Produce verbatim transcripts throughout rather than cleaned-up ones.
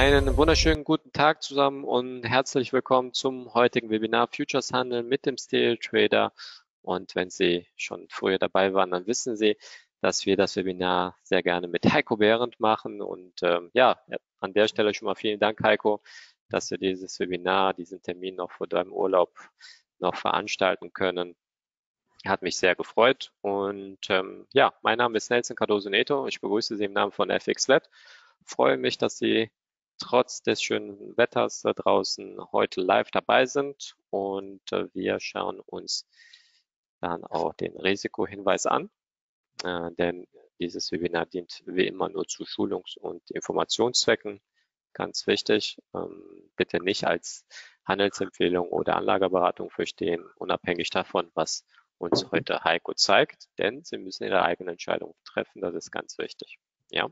Einen wunderschönen guten Tag zusammen und herzlich willkommen zum heutigen Webinar Futures Handeln mit dem Stereo Trader. Und wenn Sie schon früher dabei waren, dann wissen Sie, dass wir das Webinar sehr gerne mit Heiko Behrendt machen. Und ähm, ja, an der Stelle schon mal vielen Dank, Heiko, dass wir dieses Webinar, diesen Termin noch vor deinem Urlaub noch veranstalten können. Hat mich sehr gefreut. Und ähm, ja, mein Name ist Nelson Cardoso Neto. Ich begrüße Sie im Namen von F X Flat. Freue mich, dass Sie trotz des schönen Wetters da draußen heute live dabei sind. Und äh, wir schauen uns dann auch den Risikohinweis an. Äh, denn dieses Webinar dient wie immer nur zu Schulungs- und Informationszwecken. Ganz wichtig, ähm, bitte nicht als Handelsempfehlung oder Anlageberatung verstehen, unabhängig davon, was uns heute Heiko zeigt, denn Sie müssen Ihre eigene Entscheidung treffen, das ist ganz wichtig. Ja.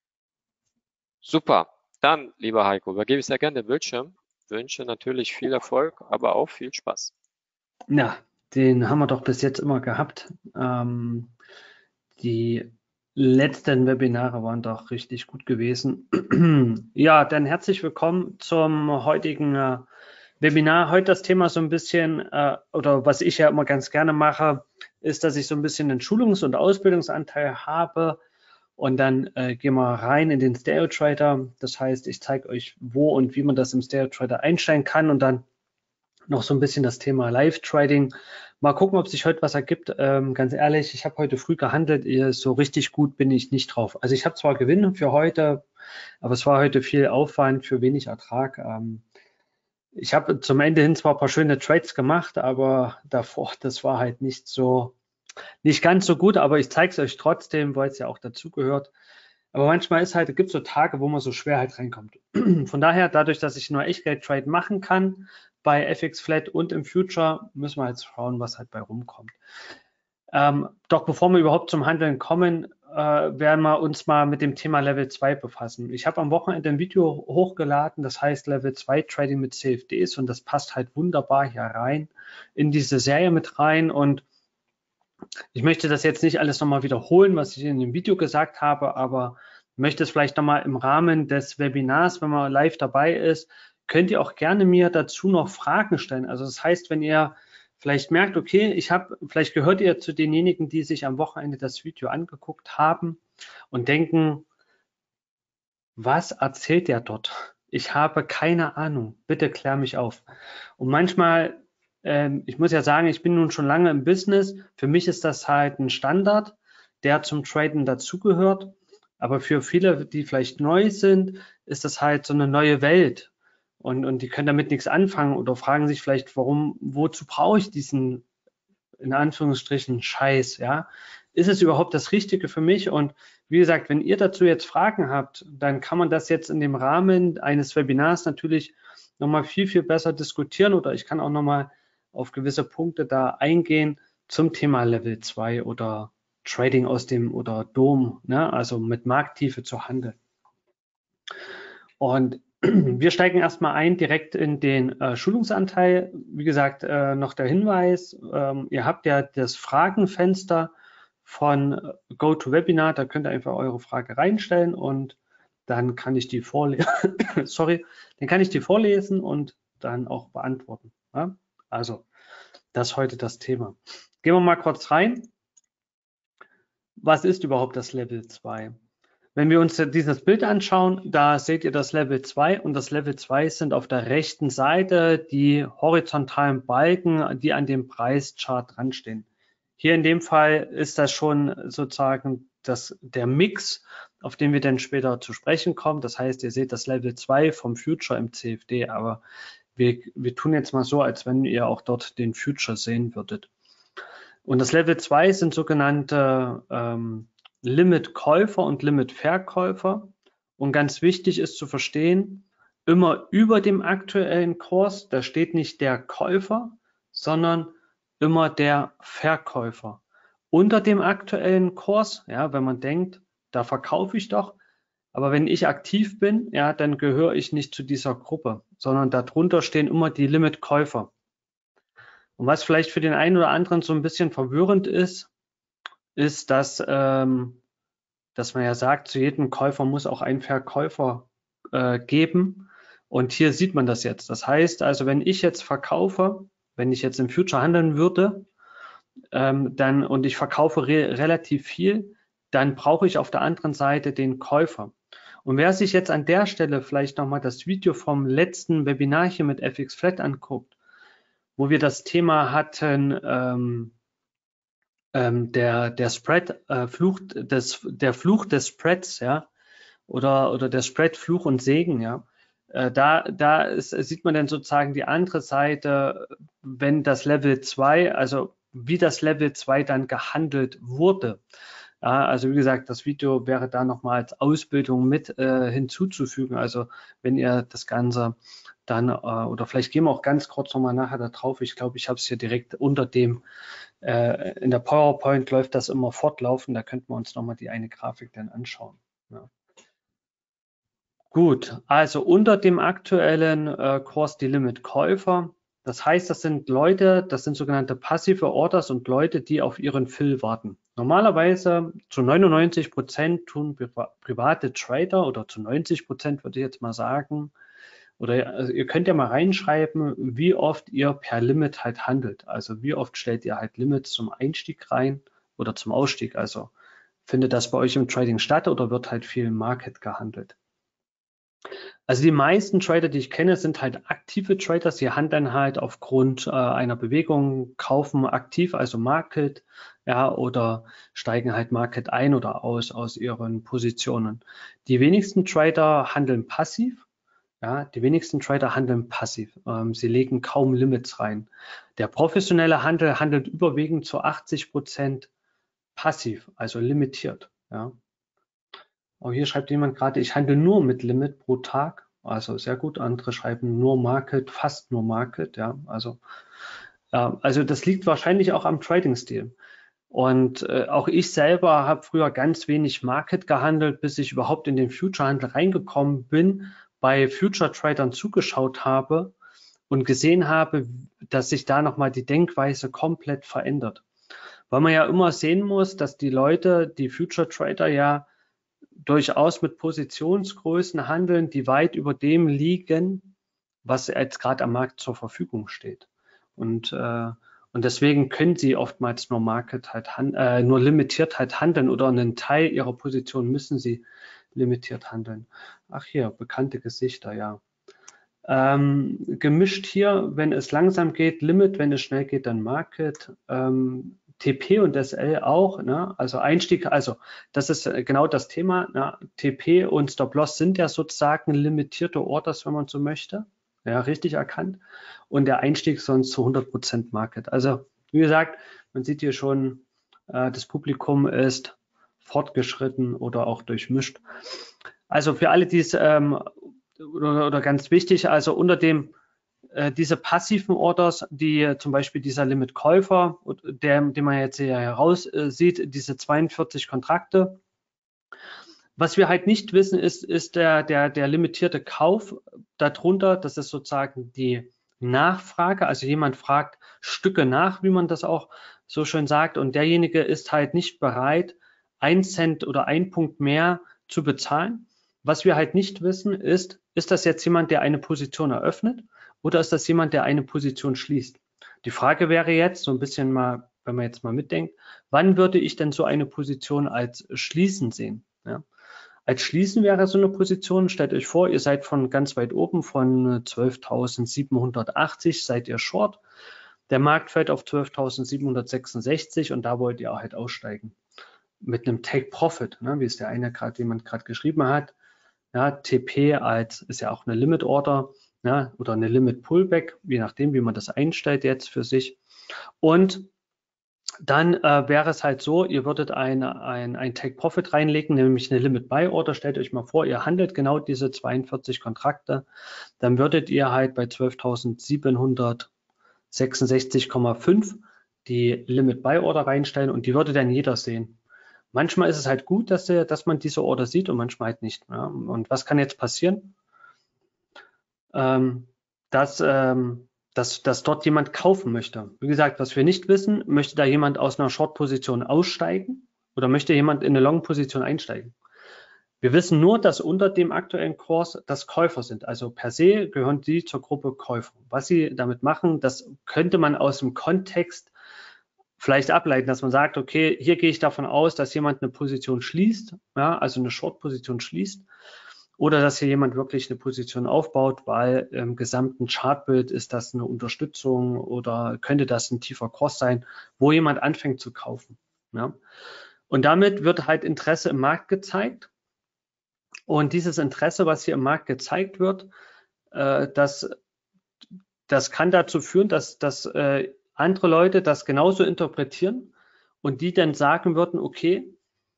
Super, dann, lieber Heiko, übergebe ich sehr gerne den Bildschirm, wünsche natürlich viel Erfolg, aber auch viel Spaß. Ja, den haben wir doch bis jetzt immer gehabt. Ähm, die letzten Webinare waren doch richtig gut gewesen. Ja, dann herzlich willkommen zum heutigen äh, Webinar. Heute das Thema so ein bisschen, äh, oder was ich ja immer ganz gerne mache, ist, dass ich so ein bisschen einen Schulungs- und Ausbildungsanteil habe. Und dann äh, gehen wir rein in den Stereo Trader. Das heißt, ich zeige euch, wo und wie man das im Stereo Trader einstellen kann und dann noch so ein bisschen das Thema Live-Trading. Mal gucken, ob sich heute was ergibt. Ähm, ganz ehrlich, ich habe heute früh gehandelt. So richtig gut bin ich nicht drauf. Also ich habe zwar Gewinn für heute, aber es war heute viel Aufwand für wenig Ertrag. Ähm, ich habe zum Ende hin zwar ein paar schöne Trades gemacht, aber davor, das war halt nicht so, nicht ganz so gut. Aber ich zeige es euch trotzdem, weil es ja auch dazugehört. Aber manchmal ist halt, gibt es so Tage, wo man so schwer halt reinkommt. Von daher, dadurch, dass ich nur Echtgeld-Trade machen kann, bei F X Flat und im Future, müssen wir jetzt schauen, was halt bei rumkommt. Ähm, doch bevor wir überhaupt zum Handeln kommen, äh, werden wir uns mal mit dem Thema Level zwei befassen. Ich habe am Wochenende ein Video hochgeladen, das heißt Level zwei Trading mit C F Ds und das passt halt wunderbar hier rein, in diese Serie mit rein und ich möchte das jetzt nicht alles nochmal wiederholen, was ich in dem Video gesagt habe, aber möchte es vielleicht nochmal im Rahmen des Webinars, wenn man live dabei ist, könnt ihr auch gerne mir dazu noch Fragen stellen. Also das heißt, wenn ihr vielleicht merkt, okay, ich habe, vielleicht gehört ihr zu denjenigen, die sich am Wochenende das Video angeguckt haben und denken, was erzählt der dort? Ich habe keine Ahnung. Bitte klär mich auf. Und manchmal ähm, ich muss ja sagen, ich bin nun schon lange im Business. Für mich ist das halt ein Standard, der zum Traden dazugehört. Aber für viele, die vielleicht neu sind, ist das halt so eine neue Welt. Und, und die können damit nichts anfangen oder fragen sich vielleicht, warum, wozu brauche ich diesen, in Anführungsstrichen, Scheiß, ja? Ist es überhaupt das Richtige für mich? Und wie gesagt, wenn ihr dazu jetzt Fragen habt, dann kann man das jetzt in dem Rahmen eines Webinars natürlich nochmal viel, viel besser diskutieren oder ich kann auch nochmal auf gewisse Punkte da eingehen zum Thema Level zwei oder Trading aus dem oder Dom, ne? Also mit Markttiefe zu handeln. Und wir steigen erstmal ein direkt in den äh, Schulungsanteil. Wie gesagt, äh, noch der Hinweis, ähm, ihr habt ja das Fragenfenster von GoToWebinar, da könnt ihr einfach eure Frage reinstellen und dann kann ich die vorlesen, sorry, dann kann ich die vorlesen und dann auch beantworten. Ja? Also, das ist heute das Thema. Gehen wir mal kurz rein. Was ist überhaupt das Level zwei? Wenn wir uns dieses Bild anschauen, da seht ihr das Level zwei und das Level zwei sind auf der rechten Seite die horizontalen Balken, die an dem Preischart dran stehen. Hier in dem Fall ist das schon sozusagen das, der Mix, auf den wir dann später zu sprechen kommen. Das heißt, ihr seht das Level zwei vom Future im C F D, aber wir, wir tun jetzt mal so, als wenn ihr auch dort den Future sehen würdet. Und das Level zwei sind sogenannte ähm, Limit-Käufer und Limit-Verkäufer. Und ganz wichtig ist zu verstehen, immer über dem aktuellen Kurs, da steht nicht der Käufer, sondern immer der Verkäufer. Unter dem aktuellen Kurs, ja, wenn man denkt, da verkaufe ich doch, aber wenn ich aktiv bin, ja, dann gehöre ich nicht zu dieser Gruppe, sondern darunter stehen immer die Limit-Käufer. Und was vielleicht für den einen oder anderen so ein bisschen verwirrend ist, ist, dass, ähm, dass man ja sagt, zu jedem Käufer muss auch ein Verkäufer äh, geben. Und hier sieht man das jetzt. Das heißt also, wenn ich jetzt verkaufe, wenn ich jetzt im Future handeln würde, ähm, dann und ich verkaufe re relativ viel, dann brauche ich auf der anderen Seite den Käufer. Und wer sich jetzt an der Stelle vielleicht nochmal das Video vom letzten Webinar hier mit F X Flat anguckt, wo wir das Thema hatten, ähm, ähm, der, der Spread, äh, Fluch des, der Fluch des Spreads, ja, oder, oder der Spread Fluch und Segen, ja. Äh, da da ist, sieht man dann sozusagen die andere Seite, wenn das Level zwei, also wie das Level zwei dann gehandelt wurde. Ja, also wie gesagt, das Video wäre da nochmal als Ausbildung mit äh, hinzuzufügen. Also wenn ihr das Ganze dann, äh, oder vielleicht gehen wir auch ganz kurz nochmal nachher da drauf. Ich glaube, ich habe es hier direkt unter dem, äh, in der PowerPoint läuft das immer fortlaufend. Da könnten wir uns nochmal die eine Grafik dann anschauen. Ja. Gut, also unter dem aktuellen äh, Course die Limit Käufer. Das heißt, das sind Leute, das sind sogenannte passive Orders und Leute, die auf ihren Fill warten. Normalerweise zu neunundneunzig Prozent tun priva private Trader oder zu neunzig Prozent würde ich jetzt mal sagen, oder also ihr könnt ja mal reinschreiben, wie oft ihr per Limit halt handelt. Also wie oft stellt ihr halt Limits zum Einstieg rein oder zum Ausstieg. Also findet das bei euch im Trading statt oder wird halt viel im Market gehandelt? Also die meisten Trader, die ich kenne, sind halt aktive Traders. Die handeln halt aufgrund äh, einer Bewegung, kaufen aktiv, also Market, ja, oder steigen halt Market ein oder aus aus ihren Positionen. Die wenigsten Trader handeln passiv. Ja, die wenigsten Trader handeln passiv. Ähm, sie legen kaum Limits rein. Der professionelle Handel handelt überwiegend zu achtzig Prozent passiv, also limitiert. Ja. Auch hier schreibt jemand gerade, ich handle nur mit Limit pro Tag. Also sehr gut. Andere schreiben nur Market, fast nur Market. Ja, also, äh, also das liegt wahrscheinlich auch am Trading-Stil. Und äh, auch ich selber habe früher ganz wenig Market gehandelt, bis ich überhaupt in den Future-Handel reingekommen bin, bei Future-Tradern zugeschaut habe und gesehen habe, dass sich da nochmal die Denkweise komplett verändert. Weil man ja immer sehen muss, dass die Leute, die Future-Trader ja durchaus mit Positionsgrößen handeln, die weit über dem liegen, was jetzt gerade am Markt zur Verfügung steht. Und, äh, und deswegen können sie oftmals nur Market halt äh, nur limitiert halt handeln oder einen Teil ihrer Position müssen sie limitiert handeln. Ach hier, bekannte Gesichter, ja. Ähm, gemischt hier, wenn es langsam geht, Limit, wenn es schnell geht, dann Market. Ähm, T P und S L auch, ne? Also Einstieg, also das ist genau das Thema. Ne? T P und Stop-Loss sind ja sozusagen limitierte Orders, wenn man so möchte. Ja, richtig erkannt. Und der Einstieg sonst zu hundert Prozent Market. Also wie gesagt, man sieht hier schon, äh, das Publikum ist fortgeschritten oder auch durchmischt. Also für alle, die es ähm, oder, oder ganz wichtig, also unter dem äh, diese passiven Orders, die äh, zum Beispiel dieser Limit-Käufer, der, den man jetzt hier heraus äh, sieht, diese zweiundvierzig Kontrakte. Was wir halt nicht wissen, ist, ist der, der, der limitierte Kauf darunter. Das ist sozusagen die Nachfrage. Also jemand fragt Stücke nach, wie man das auch so schön sagt. Und derjenige ist halt nicht bereit, ein Cent oder ein Punkt mehr zu bezahlen. Was wir halt nicht wissen, ist, ist das jetzt jemand, der eine Position eröffnet oder ist das jemand, der eine Position schließt? Die Frage wäre jetzt so ein bisschen mal, wenn man jetzt mal mitdenkt, wann würde ich denn so eine Position als Schließen sehen? Ja? Als Schließen wäre so eine Position, stellt euch vor, ihr seid von ganz weit oben von zwölftausendsiebenhundertachtzig, seid ihr Short. Der Markt fällt auf zwölftausendsiebenhundertsechsundsechzig und da wollt ihr halt aussteigen. Mit einem Take Profit, ne, wie es der eine gerade, jemand gerade geschrieben hat. Ja, T P als ist ja auch eine Limit Order, ja, oder eine Limit Pullback, je nachdem, wie man das einstellt jetzt für sich. Und dann äh, wäre es halt so, ihr würdet ein, ein, ein Take Profit reinlegen, nämlich eine Limit Buy Order. Stellt euch mal vor, ihr handelt genau diese zweiundvierzig Kontrakte. Dann würdet ihr halt bei zwölftausendsiebenhundertsechsundsechzig Komma fünf die Limit Buy Order reinstellen und die würde dann jeder sehen. Manchmal ist es halt gut, dass, der, dass man diese Order sieht und manchmal halt nicht. Ja. Und was kann jetzt passieren? Ähm, dass, ähm, dass, dass dort jemand kaufen möchte. Wie gesagt, was wir nicht wissen, möchte da jemand aus einer Short-Position aussteigen oder möchte jemand in eine Long-Position einsteigen? Wir wissen nur, dass unter dem aktuellen Kurs das Käufer sind. Also per se gehören die zur Gruppe Käufer. Was sie damit machen, das könnte man aus dem Kontext vielleicht ableiten, dass man sagt, okay, hier gehe ich davon aus, dass jemand eine Position schließt, ja, also eine Short-Position schließt, oder dass hier jemand wirklich eine Position aufbaut, weil im gesamten Chartbild ist das eine Unterstützung oder könnte das ein tiefer Kurs sein, wo jemand anfängt zu kaufen. Ja. Und damit wird halt Interesse im Markt gezeigt. Und dieses Interesse, was hier im Markt gezeigt wird, äh, das, das kann dazu führen, dass, dass äh, andere Leute das genauso interpretieren und die dann sagen würden, okay,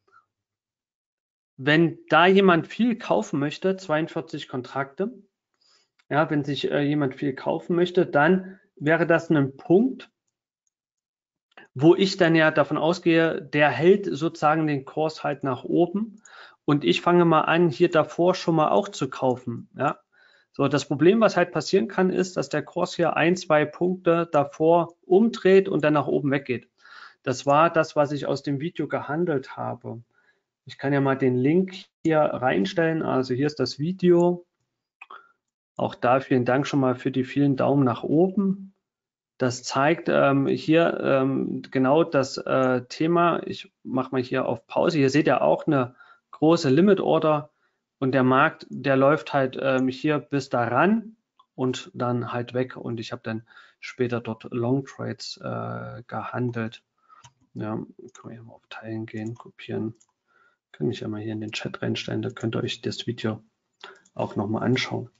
wenn da jemand viel kaufen möchte, zweiundvierzig Kontrakte, ja, wenn sich äh, jemand viel kaufen möchte, dann wäre das ein Punkt, wo ich dann ja davon ausgehe, der hält sozusagen den Kurs halt nach oben und ich fange mal an, hier davor schon mal auch zu kaufen. Ja. So, das Problem, was halt passieren kann, ist, dass der Kurs hier ein, zwei Punkte davor umdreht und dann nach oben weggeht. Das war das, was ich aus dem Video gehandelt habe. Ich kann ja mal den Link hier reinstellen. Also hier ist das Video. Auch da vielen Dank schon mal für die vielen Daumen nach oben. Das zeigt ähm, hier ähm, genau das äh, Thema. Ich mache mal hier auf Pause. Hier seht ihr auch eine große Limit Order und der Markt, der läuft halt ähm, hier bis daran und dann halt weg. Und ich habe dann später dort Long Trades äh, gehandelt. Ja, können wir hier mal auf Teilen gehen, kopieren. Kann ich ja mal hier in den Chat reinstellen. Da könnt ihr euch das Video auch nochmal anschauen.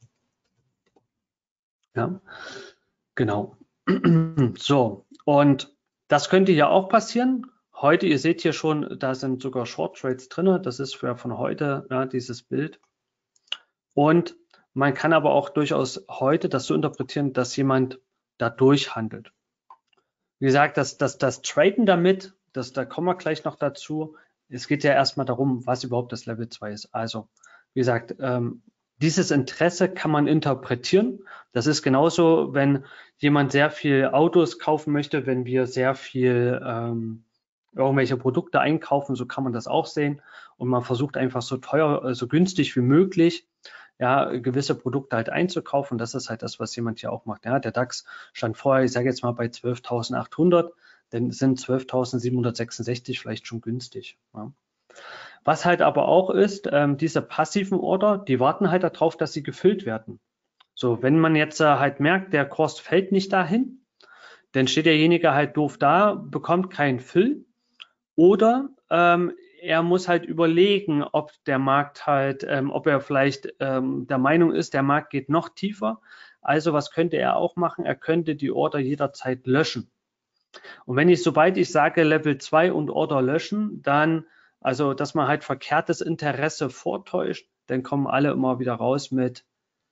Ja, genau. So, und das könnte ja auch passieren. Heute, ihr seht hier schon, da sind sogar Short Trades drin. Das ist für von heute, ja, dieses Bild. Und man kann aber auch durchaus heute das so interpretieren, dass jemand da durchhandelt. Wie gesagt, das, das, das Traden damit, das, da kommen wir gleich noch dazu. Es geht ja erstmal darum, was überhaupt das Level zwei ist. Also, wie gesagt, ähm, dieses Interesse kann man interpretieren. Das ist genauso, wenn jemand sehr viel Autos kaufen möchte, wenn wir sehr viel ähm, irgendwelche Produkte einkaufen, so kann man das auch sehen. Und man versucht einfach so teuer, so günstig wie möglich, ja, gewisse Produkte halt einzukaufen. Das ist halt das, was jemand hier auch macht. Ja, der DAX stand vorher, ich sage jetzt mal bei zwölftausendachthundert, dann sind zwölftausendsiebenhundertsechsundsechzig vielleicht schon günstig. Ja. Was halt aber auch ist, ähm, diese passiven Order, die warten halt darauf, dass sie gefüllt werden. So, wenn man jetzt äh, halt merkt, der Kurs fällt nicht dahin, dann steht derjenige halt doof da, bekommt keinen Fill oder ähm, er muss halt überlegen, ob der Markt halt, ähm, ob er vielleicht ähm, der Meinung ist, der Markt geht noch tiefer. Also was könnte er auch machen? Er könnte die Order jederzeit löschen. Und wenn ich, sobald ich sage Level zwei und Order löschen, dann, also dass man halt verkehrtes Interesse vortäuscht, dann kommen alle immer wieder raus mit,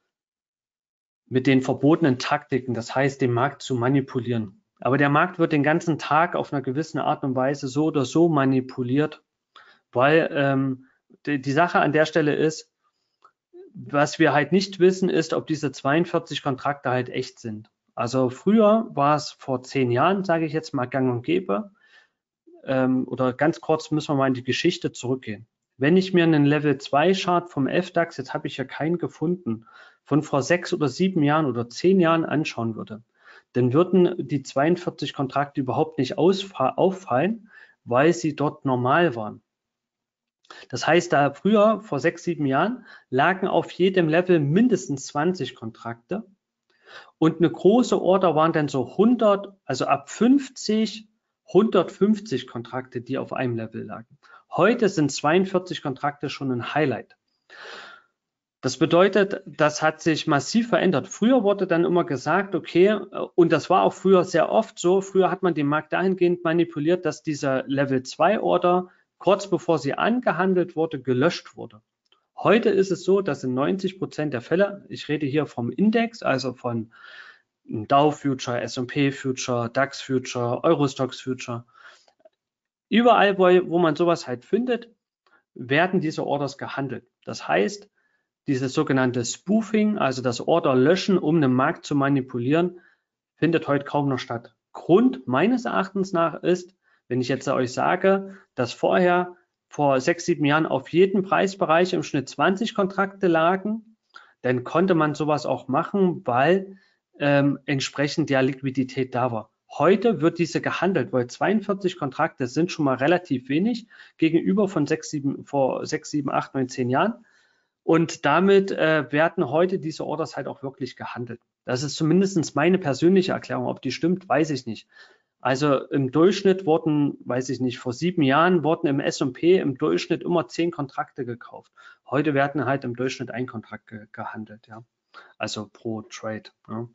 mit den verbotenen Taktiken, das heißt, den Markt zu manipulieren. Aber der Markt wird den ganzen Tag auf einer gewissen Art und Weise so oder so manipuliert, weil ähm, die, die Sache an der Stelle ist, was wir halt nicht wissen, ist, ob diese zweiundvierzig Kontrakte halt echt sind. Also früher war es vor zehn Jahren, sage ich jetzt mal, gang und gäbe, ähm, oder ganz kurz müssen wir mal in die Geschichte zurückgehen. Wenn ich mir einen Level zwei Chart vom F DAX, jetzt habe ich ja keinen gefunden, von vor sechs oder sieben Jahren oder zehn Jahren anschauen würde, dann würden die zweiundvierzig Kontrakte überhaupt nicht auffallen, weil sie dort normal waren. Das heißt, da früher, vor sechs, sieben Jahren, lagen auf jedem Level mindestens zwanzig Kontrakte und eine große Order waren dann so hundert, also ab fünfzig, hundertfünfzig Kontrakte, die auf einem Level lagen. Heute sind zweiundvierzig Kontrakte schon ein Highlight. Das bedeutet, das hat sich massiv verändert. Früher wurde dann immer gesagt, okay, und das war auch früher sehr oft so, früher hat man den Markt dahingehend manipuliert, dass dieser Level zwei Order kurz bevor sie angehandelt wurde, gelöscht wurde. Heute ist es so, dass in neunzig Prozent der Fälle, ich rede hier vom Index, also von Dow Future, S und P Future, DAX Future, Eurostoxx Future, überall, wo, wo man sowas halt findet, werden diese Orders gehandelt. Das heißt, dieses sogenannte Spoofing, also das Order löschen, um den Markt zu manipulieren, findet heute kaum noch statt. Grund meines Erachtens nach ist, wenn ich jetzt euch sage, dass vorher vor sechs, sieben Jahren auf jeden Preisbereich im Schnitt zwanzig Kontrakte lagen, dann konnte man sowas auch machen, weil ähm, entsprechend ja Liquidität da war. Heute wird diese gehandelt, weil zweiundvierzig Kontrakte sind schon mal relativ wenig gegenüber von sechs, sieben, vor sechs, sieben, acht, neun, zehn Jahren. Und damit äh, werden heute diese Orders halt auch wirklich gehandelt. Das ist zumindest meine persönliche Erklärung. Ob die stimmt, weiß ich nicht. Also im Durchschnitt wurden, weiß ich nicht, vor sieben Jahren wurden im S und P im Durchschnitt immer zehn Kontrakte gekauft. Heute werden halt im Durchschnitt ein Kontrakt ge gehandelt, ja. Also pro Trade. Ja.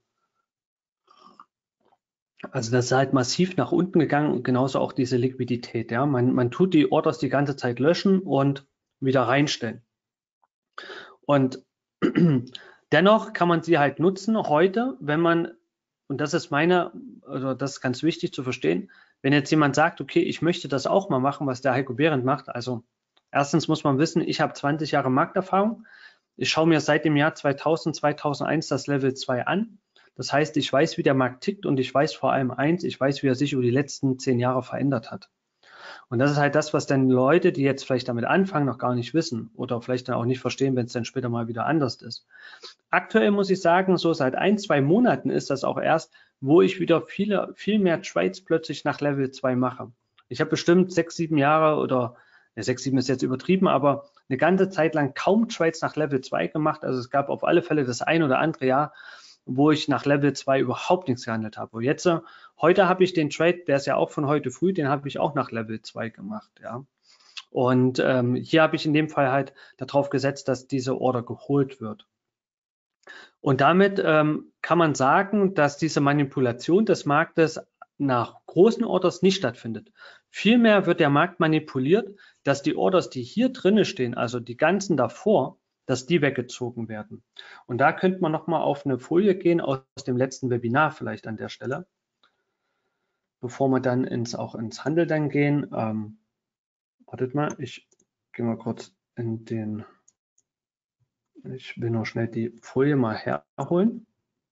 Also das ist halt massiv nach unten gegangen und genauso auch diese Liquidität. Ja. Man, man tut die Orders die ganze Zeit löschen und wieder reinstellen. Und dennoch kann man sie halt nutzen heute, wenn man, und das ist meine, also das ist ganz wichtig zu verstehen, wenn jetzt jemand sagt, okay, ich möchte das auch mal machen, was der Heiko Behrendt macht. Also erstens muss man wissen, ich habe zwanzig Jahre Markterfahrung. Ich schaue mir seit dem Jahr zweitausend, zweitausendeins das Level zwei an. Das heißt, ich weiß, wie der Markt tickt und ich weiß vor allem eins, ich weiß, wie er sich über die letzten zehn Jahre verändert hat. Und das ist halt das, was dann Leute, die jetzt vielleicht damit anfangen, noch gar nicht wissen oder vielleicht dann auch nicht verstehen, wenn es dann später mal wieder anders ist. Aktuell muss ich sagen, so seit ein, zwei Monaten ist das auch erst, wo ich wieder viele, viel mehr Trades plötzlich nach Level zwei mache. Ich habe bestimmt sechs, sieben Jahre oder ja, sechs, sieben ist jetzt übertrieben, aber eine ganze Zeit lang kaum Trades nach Level zwei gemacht. Also es gab auf alle Fälle das ein oder andere Jahr, wo ich nach Level zwei überhaupt nichts gehandelt habe. Und jetzt, heute habe ich den Trade, der ist ja auch von heute früh, den habe ich auch nach Level zwei gemacht, ja. Und ähm, hier habe ich in dem Fall halt darauf gesetzt, dass diese Order geholt wird. Und damit ähm, kann man sagen, dass diese Manipulation des Marktes nach großen Orders nicht stattfindet. Vielmehr wird der Markt manipuliert, dass die Orders, die hier drinne stehen, also die ganzen davor, dass die weggezogen werden. Und da könnte man nochmal auf eine Folie gehen aus dem letzten Webinar vielleicht an der Stelle, bevor wir dann ins, auch ins Handel dann gehen. Ähm, wartet mal, ich gehe mal kurz in den, ich will noch schnell die Folie mal herholen.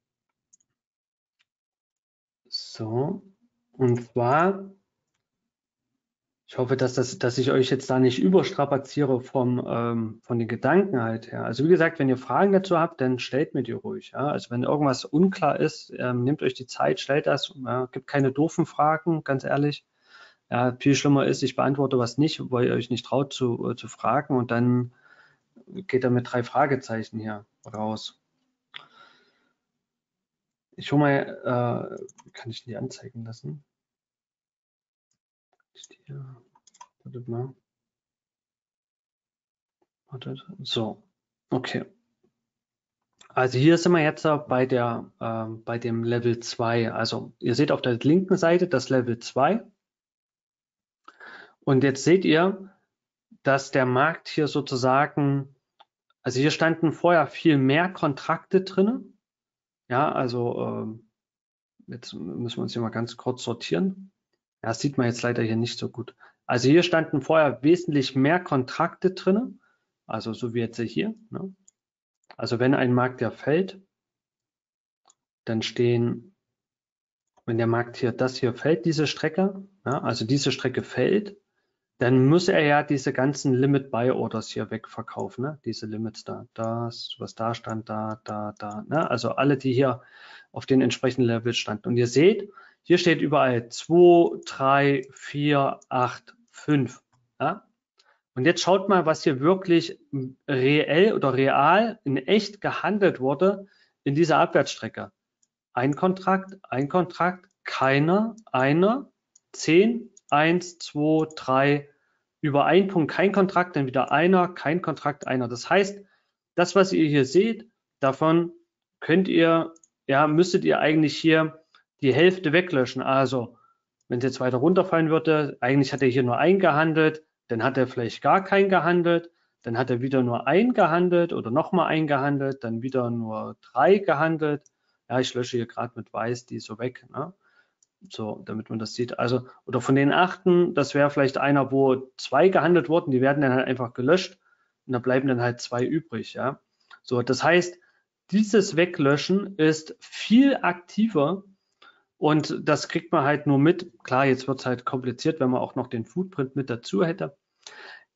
So, und zwar, ich hoffe, dass, das, dass ich euch jetzt da nicht überstrapaziere vom, ähm, von den Gedanken halt her. Also wie gesagt, wenn ihr Fragen dazu habt, dann stellt mir die ruhig. Ja? Also wenn irgendwas unklar ist, ähm, nehmt euch die Zeit, stellt das. Ja? Gibt keine doofen Fragen, ganz ehrlich. Ja, viel schlimmer ist, ich beantworte was nicht, weil ihr euch nicht traut zu, äh, zu fragen und dann geht er mit drei Fragezeichen hier raus. Ich hole mal, äh, kann ich die anzeigen lassen? Hier. Wartet mal. Wartet. So, okay. Also hier sind wir jetzt bei, der, äh, bei dem Level zwei. Also ihr seht auf der linken Seite das Level zwei. Und jetzt seht ihr, dass der Markt hier sozusagen, also hier standen vorher viel mehr Kontrakte drin. Ja, also äh, jetzt müssen wir uns hier mal ganz kurz sortieren. Ja, das sieht man jetzt leider hier nicht so gut. Also hier standen vorher wesentlich mehr Kontrakte drin. Also so wie jetzt hier. Ne? Also wenn ein Markt ja fällt, dann stehen, wenn der Markt hier, das hier fällt, diese Strecke, ja, also diese Strecke fällt, dann muss er ja diese ganzen Limit Buy Orders hier wegverkaufen, ne? Diese Limits da, das, was da stand, da, da, da, ne? Also alle, die hier auf den entsprechenden Levels standen. Und ihr seht, hier steht überall zwei, drei, vier, acht, fünf. Ja? Und jetzt schaut mal, was hier wirklich reell oder real in echt gehandelt wurde in dieser Abwärtsstrecke. Ein Kontrakt, ein Kontrakt, keiner, einer, zehn, eins, zwei, drei, über einen Punkt kein Kontrakt, dann wieder einer, kein Kontrakt, einer. Das heißt, das, was ihr hier seht, davon könnt ihr, ja, müsstet ihr eigentlich hier die Hälfte weglöschen. Also, wenn es jetzt weiter runterfallen würde, eigentlich hat er hier nur einen gehandelt, dann hat er vielleicht gar keinen gehandelt, dann hat er wieder nur einen gehandelt oder nochmal einen gehandelt, dann wieder nur drei gehandelt. Ja, ich lösche hier gerade mit weiß die so weg, ne? So, damit man das sieht. Also, oder von den achten, das wäre vielleicht einer, wo zwei gehandelt wurden, die werden dann halt einfach gelöscht und da bleiben dann halt zwei übrig, ja. So, das heißt, dieses Weglöschen ist viel aktiver und das kriegt man halt nur mit. Klar, jetzt wird es halt kompliziert, wenn man auch noch den Footprint mit dazu hätte.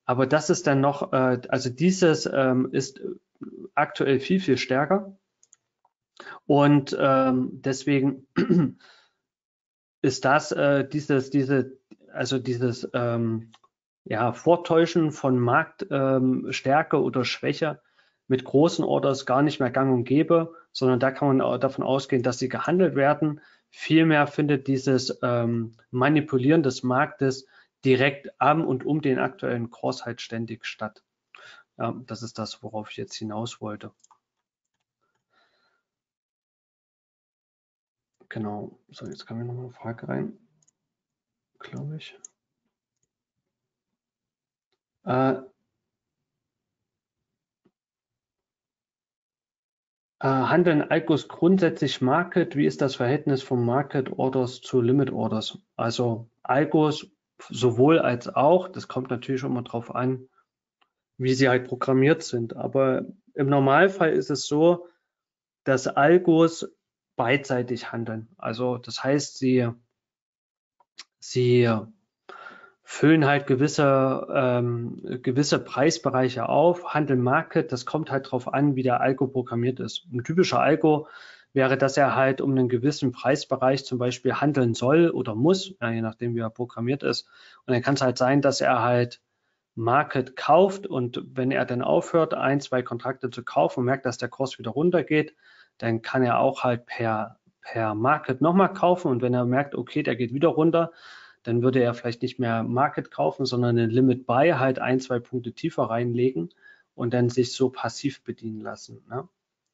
Aber das ist dann noch, äh, also dieses ähm, ist aktuell viel, viel stärker. Und ähm, deswegen ist das äh, dieses, diese, also dieses ähm, ja, Vortäuschen von Marktstärke ähm, oder Schwäche mit großen Orders gar nicht mehr gang und gäbe, sondern da kann man davon ausgehen, dass sie gehandelt werden. Vielmehr findet dieses ähm, Manipulieren des Marktes direkt am und um den aktuellen Kurs halt ständig statt. Ja, das ist das, worauf ich jetzt hinaus wollte. Genau. So, jetzt kann mir noch mal eine Frage rein, glaube ich. Äh, äh, handeln Algos grundsätzlich Market? Wie ist das Verhältnis von Market Orders zu Limit Orders? Also Algos sowohl als auch, das kommt natürlich immer drauf an, wie sie halt programmiert sind. Aber im Normalfall ist es so, dass Algos beidseitig handeln. Also das heißt, sie, sie füllen halt gewisse, ähm, gewisse Preisbereiche auf, handeln Market, das kommt halt drauf an, wie der Algo programmiert ist. Ein typischer Algo wäre, dass er halt um einen gewissen Preisbereich zum Beispiel handeln soll oder muss, ja, je nachdem wie er programmiert ist. Und dann kann es halt sein, dass er halt Market kauft und wenn er dann aufhört, ein, zwei Kontrakte zu kaufen und merkt, dass der Kurs wieder runtergeht, dann kann er auch halt per, per Market nochmal kaufen und wenn er merkt, okay, der geht wieder runter, dann würde er vielleicht nicht mehr Market kaufen, sondern einen Limit Buy halt ein, zwei Punkte tiefer reinlegen und dann sich so passiv bedienen lassen. Ne?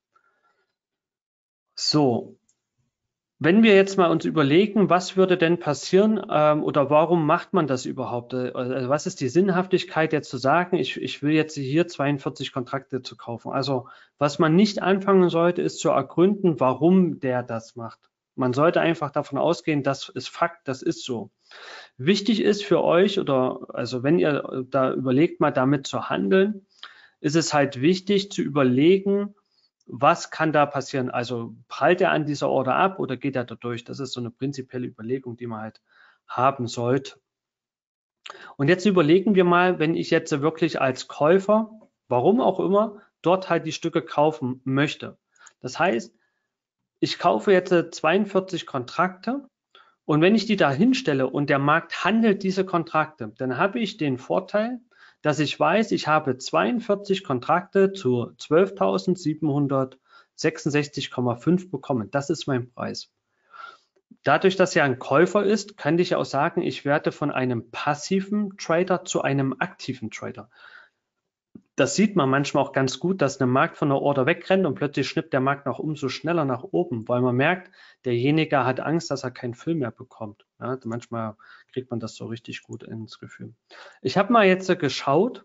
So, wenn wir jetzt mal uns überlegen, was würde denn passieren ähm, oder warum macht man das überhaupt? Also was ist die Sinnhaftigkeit jetzt zu sagen, ich, ich will jetzt hier zweiundvierzig Kontrakte zu kaufen? Also was man nicht anfangen sollte, ist zu ergründen, warum der das macht. Man sollte einfach davon ausgehen, das ist Fakt, das ist so. Wichtig ist für euch oder also wenn ihr da überlegt mal damit zu handeln, ist es halt wichtig zu überlegen, was kann da passieren? Also prallt er an dieser Order ab oder geht er da durch? Das ist so eine prinzipielle Überlegung, die man halt haben sollte. Und jetzt überlegen wir mal, wenn ich jetzt wirklich als Käufer, warum auch immer, dort halt die Stücke kaufen möchte. Das heißt, ich kaufe jetzt zweiundvierzig Kontrakte und wenn ich die da hinstelle und der Markt handelt diese Kontrakte, dann habe ich den Vorteil, dass ich weiß, ich habe zweiundvierzig Kontrakte zu zwölftausendsiebenhundertsechsundsechzig Komma fünf bekommen. Das ist mein Preis. Dadurch, dass er ein Käufer ist, kann ich auch sagen, ich werde von einem passiven Trader zu einem aktiven Trader. Das sieht man manchmal auch ganz gut, dass ein Markt von der Order wegrennt und plötzlich schnippt der Markt noch umso schneller nach oben, weil man merkt, derjenige hat Angst, dass er keinen Fill mehr bekommt. Ja, manchmal kriegt man das so richtig gut ins Gefühl. Ich habe mal jetzt geschaut,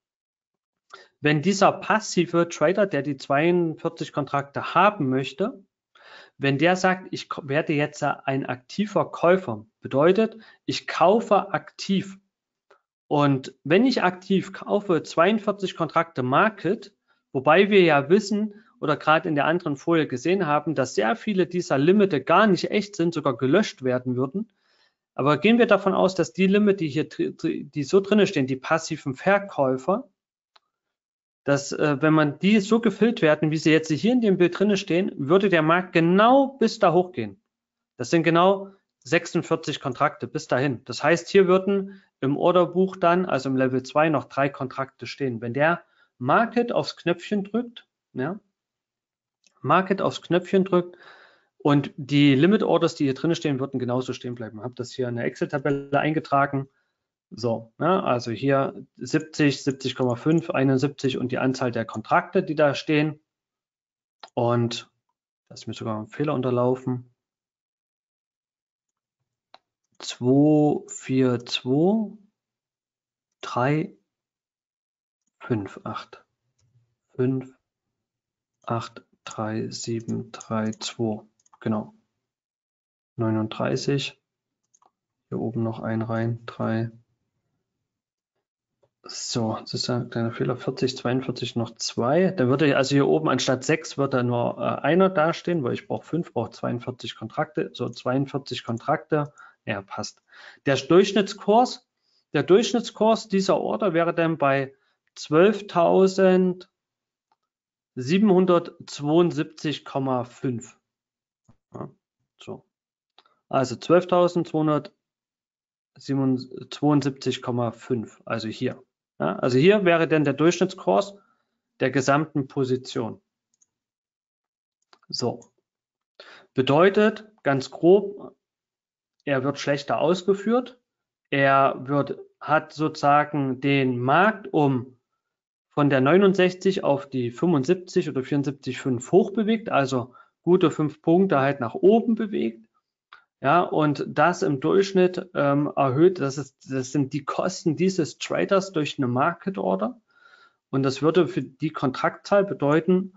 wenn dieser passive Trader, der die zweiundvierzig Kontrakte haben möchte, wenn der sagt, ich werde jetzt ein aktiver Käufer, bedeutet, ich kaufe aktiv. Und wenn ich aktiv kaufe, zweiundvierzig Kontrakte Market, wobei wir ja wissen oder gerade in der anderen Folie gesehen haben, dass sehr viele dieser Limite gar nicht echt sind, sogar gelöscht werden würden. Aber gehen wir davon aus, dass die Limite, die hier die so drin stehen, die passiven Verkäufer, dass äh, wenn man die so gefüllt werden, wie sie jetzt hier in dem Bild drin stehen, würde der Markt genau bis da hochgehen. Das sind genau sechsundvierzig Kontrakte bis dahin. Das heißt, hier würden im Orderbuch dann, also im Level zwei, noch drei Kontrakte stehen. Wenn der Market aufs Knöpfchen drückt, ja, Market aufs Knöpfchen drückt und die Limit Orders, die hier drin stehen, würden genauso stehen bleiben. Ich habe das hier in der Excel-Tabelle eingetragen. So, ja, also hier siebzig, siebzig Komma fünf, einundsiebzig und die Anzahl der Kontrakte, die da stehen. Und da ist mir sogar ein Fehler unterlaufen. zwei, vier, zwei, drei, fünf, acht. fünf, acht, drei, sieben, drei, zwei. Genau. neununddreißig. Hier oben noch ein rein. drei. So, das ist ein kleiner Fehler. vierzig, zweiundvierzig, noch zwei. Dann würde also hier oben anstatt sechs wird da nur äh, einer dastehen, weil ich brauche fünf, brauche zweiundvierzig Kontrakte. So, zweiundvierzig Kontrakte. Ja, passt. Der Durchschnittskurs, der Durchschnittskurs dieser Order wäre dann bei zwölftausendsiebenhundertzweiundsiebzig Komma fünf. Ja, so. Also zwölftausendzweihundertzweiundsiebzig Komma fünf, also hier. Ja, also hier wäre dann der Durchschnittskurs der gesamten Position. So. Bedeutet, ganz grob, er wird schlechter ausgeführt. Er wird, hat sozusagen den Markt um von der neunundsechzig auf die fünfundsiebzig oder vierundsiebzig Komma fünf hochbewegt, also gute fünf Punkte halt nach oben bewegt. Ja, und das im Durchschnitt ähm, erhöht, das, ist, das sind die Kosten dieses Traders durch eine Market Order. Und das würde für die Kontraktzahl bedeuten,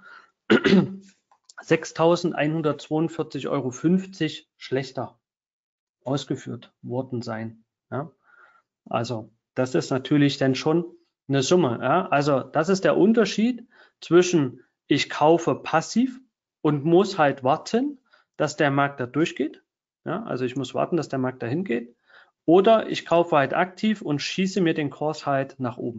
sechstausendeinhundertzweiundvierzig Euro fünfzig schlechter ausgeführt worden sein. Ja? Also das ist natürlich dann schon eine Summe. Ja? Also das ist der Unterschied zwischen ich kaufe passiv und muss halt warten, dass der Markt da durchgeht. Ja? Also ich muss warten, dass der Markt dahin geht. Oder ich kaufe halt aktiv und schieße mir den Kurs halt nach oben.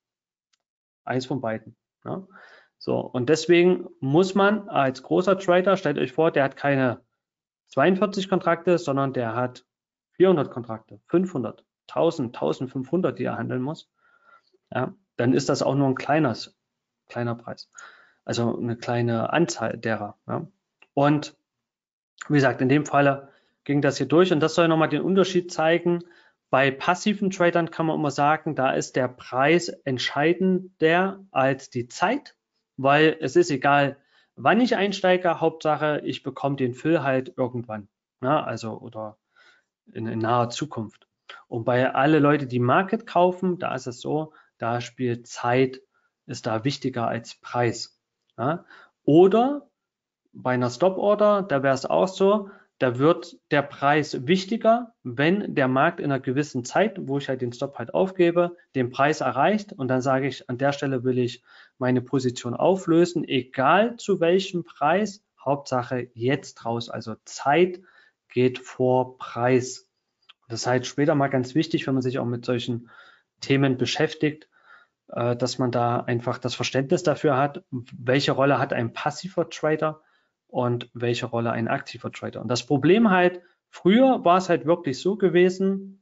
Eins von beiden. Ja? So, und deswegen muss man als großer Trader, stellt euch vor, der hat keine zweiundvierzig Kontrakte, sondern der hat vierhundert Kontrakte, fünfhundert, tausend, eintausendfünfhundert, die er handeln muss. Ja, dann ist das auch nur ein kleines, kleiner Preis. Also eine kleine Anzahl derer. Ja. Und wie gesagt, in dem Falle ging das hier durch und das soll nochmal den Unterschied zeigen. Bei passiven Tradern kann man immer sagen, da ist der Preis entscheidender als die Zeit, weil es ist egal, wann ich einsteige, Hauptsache ich bekomme den Fill halt irgendwann, ja, also oder in, in naher Zukunft. Und bei alle Leute, die Market kaufen, da ist es so, da spielt Zeit, ist da wichtiger als Preis. Ja. Oder bei einer Stop-Order, da wäre es auch so, da wird der Preis wichtiger, wenn der Markt in einer gewissen Zeit, wo ich halt den Stop halt aufgebe, den Preis erreicht und dann sage ich, an der Stelle will ich meine Position auflösen, egal zu welchem Preis, Hauptsache jetzt raus. Also Zeit geht vor Preis. Das ist halt später mal ganz wichtig, wenn man sich auch mit solchen Themen beschäftigt, dass man da einfach das Verständnis dafür hat, welche Rolle hat ein passiver Trader und welche Rolle ein aktiver Trader. Und das Problem halt, früher war es halt wirklich so gewesen,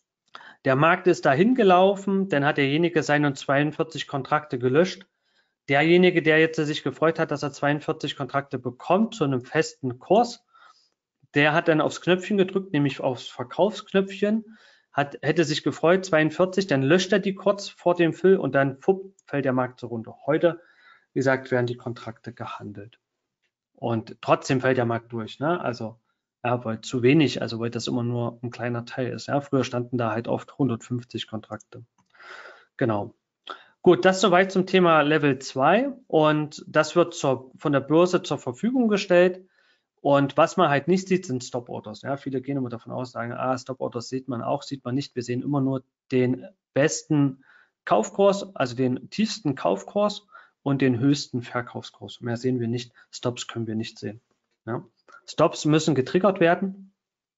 der Markt ist dahin gelaufen, dann hat derjenige seine zweiundvierzig Kontrakte gelöscht. Derjenige, der jetzt sich gefreut hat, dass er zweiundvierzig Kontrakte bekommt zu einem festen Kurs, der hat dann aufs Knöpfchen gedrückt, nämlich aufs Verkaufsknöpfchen, hat, hätte sich gefreut, zweiundvierzig, dann löscht er die kurz vor dem Fill und dann fupp, fällt der Markt so runter. Heute, wie gesagt, werden die Kontrakte gehandelt. Und trotzdem fällt der Markt durch, ne? Also, ja, weil zu wenig, also weil das immer nur ein kleiner Teil ist. Ja? Früher standen da halt oft hundertfünfzig Kontrakte. Genau. Gut, das soweit zum Thema Level zwei und das wird zur, von der Börse zur Verfügung gestellt. Und was man halt nicht sieht, sind Stop-Orders. Ja? Viele gehen immer davon aus, sagen, ah, Stop-Orders sieht man auch, sieht man nicht. Wir sehen immer nur den besten Kaufkurs, also den tiefsten Kaufkurs und den höchsten Verkaufskurs. Mehr sehen wir nicht. Stops können wir nicht sehen. Ja? Stops müssen getriggert werden